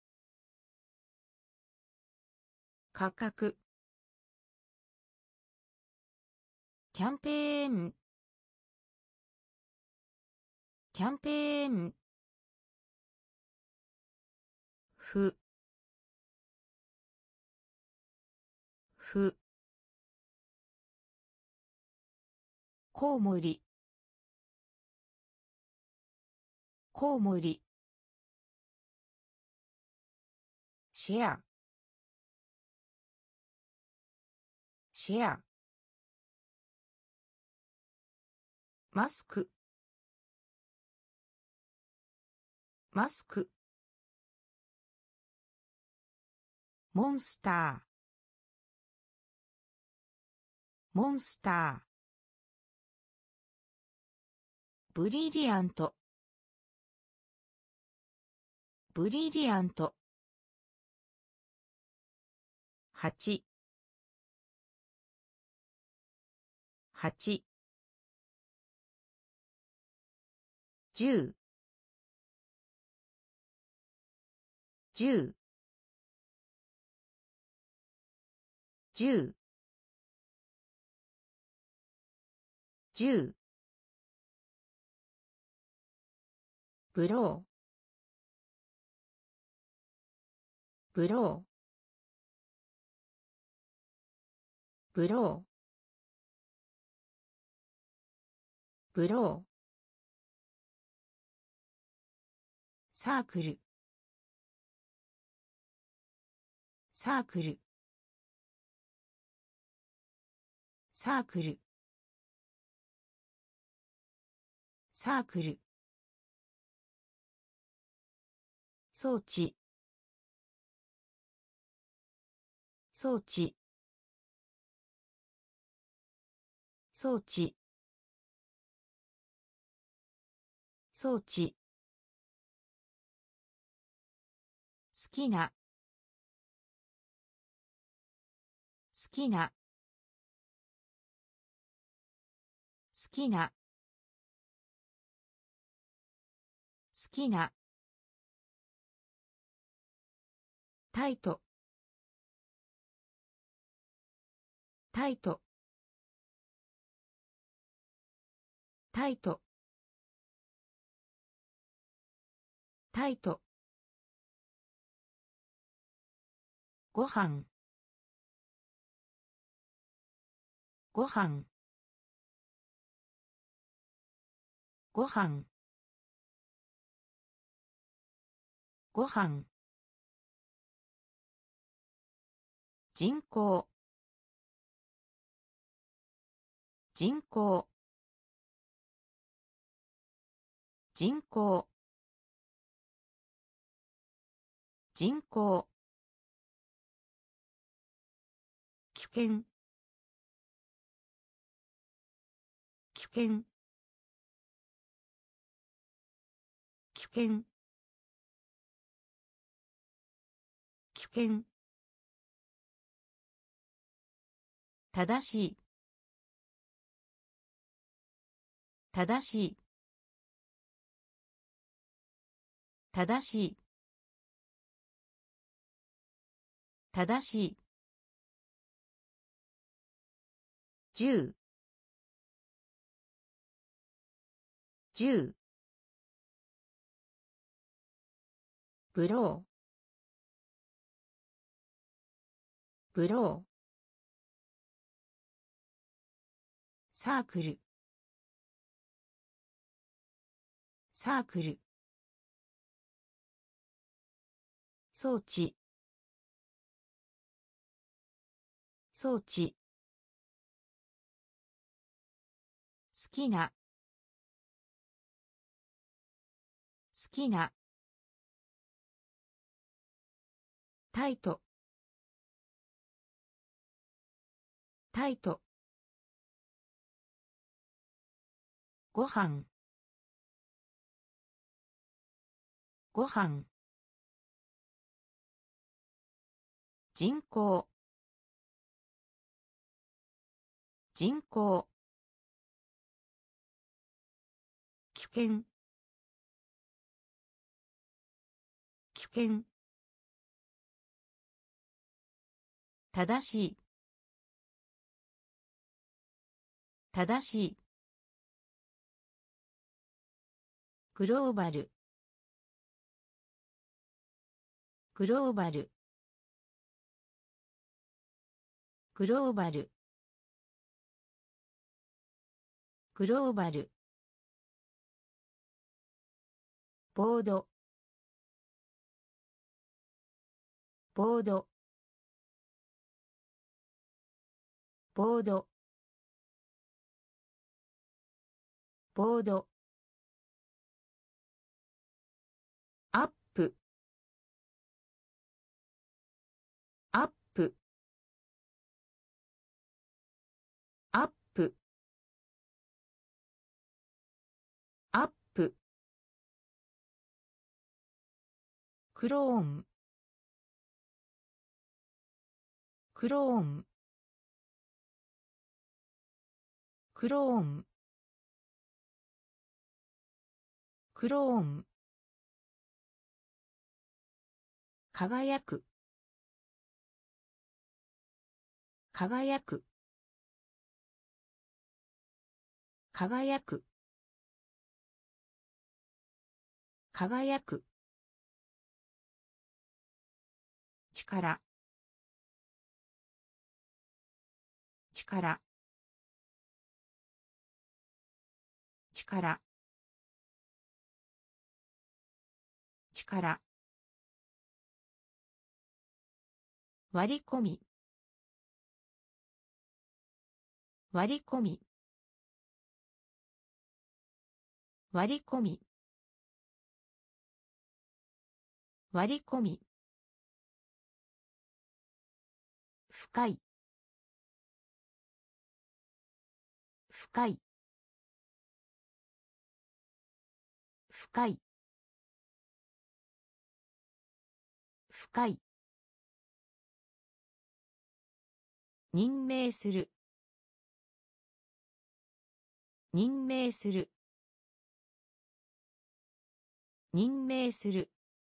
価格、キャンペーン、キャンペーン、ふ、ふ、コウモリ、コウモリ、シェア、シェア、マスク、マスク、モンスター、モンスター、ブリリアント、ブリリアント、はち、はち、じゅう、じゅう、じゅう、じゅう、ブロー、ブロー、ブロー、ブロー、サークル、サークル、サークル、サークル、装置、装置、装置、装置、好きな、好きな、好きな、好きな、タイト、タイト、タイト、タイト、ご飯、ご飯、ご飯、ご飯、人口、人口、人口、人口、危険、危険、危険、危険、正しい、正しい、正しい、正しい、じゅう、じゅう、ブロー、ブロー、サークル、 サークル装置装置好きな好きなタイトタイトご飯ご飯人口人口危険危険正しい正しいグローバルグローバルグローバルグローバルボードボードボードボードアップアップアップアップクローンクローンクローンクローン輝く輝く輝く輝く力力力力割り込み割り込み割り込み割り込み深い深い深い深い任命する任命する任命する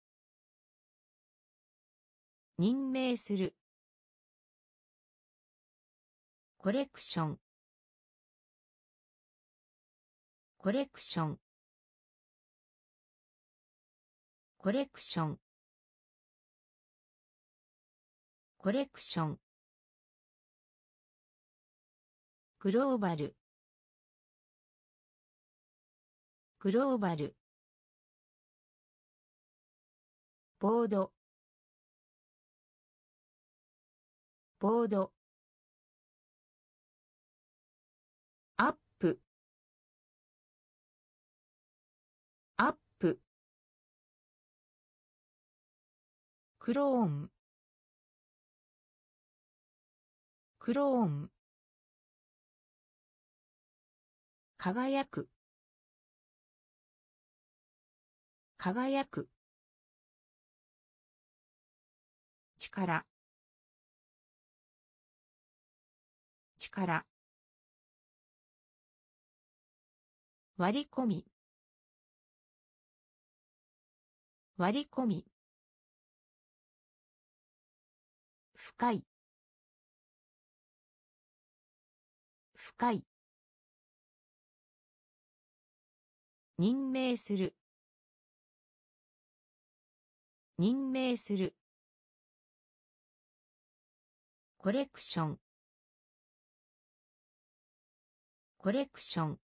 任命するコレクションコレクションコレクションコレクショングローバルグローバルボードボードアップアップクローンクローン輝く輝く力力割り込み割り込み深い深い任命する任命するコレクションコレクション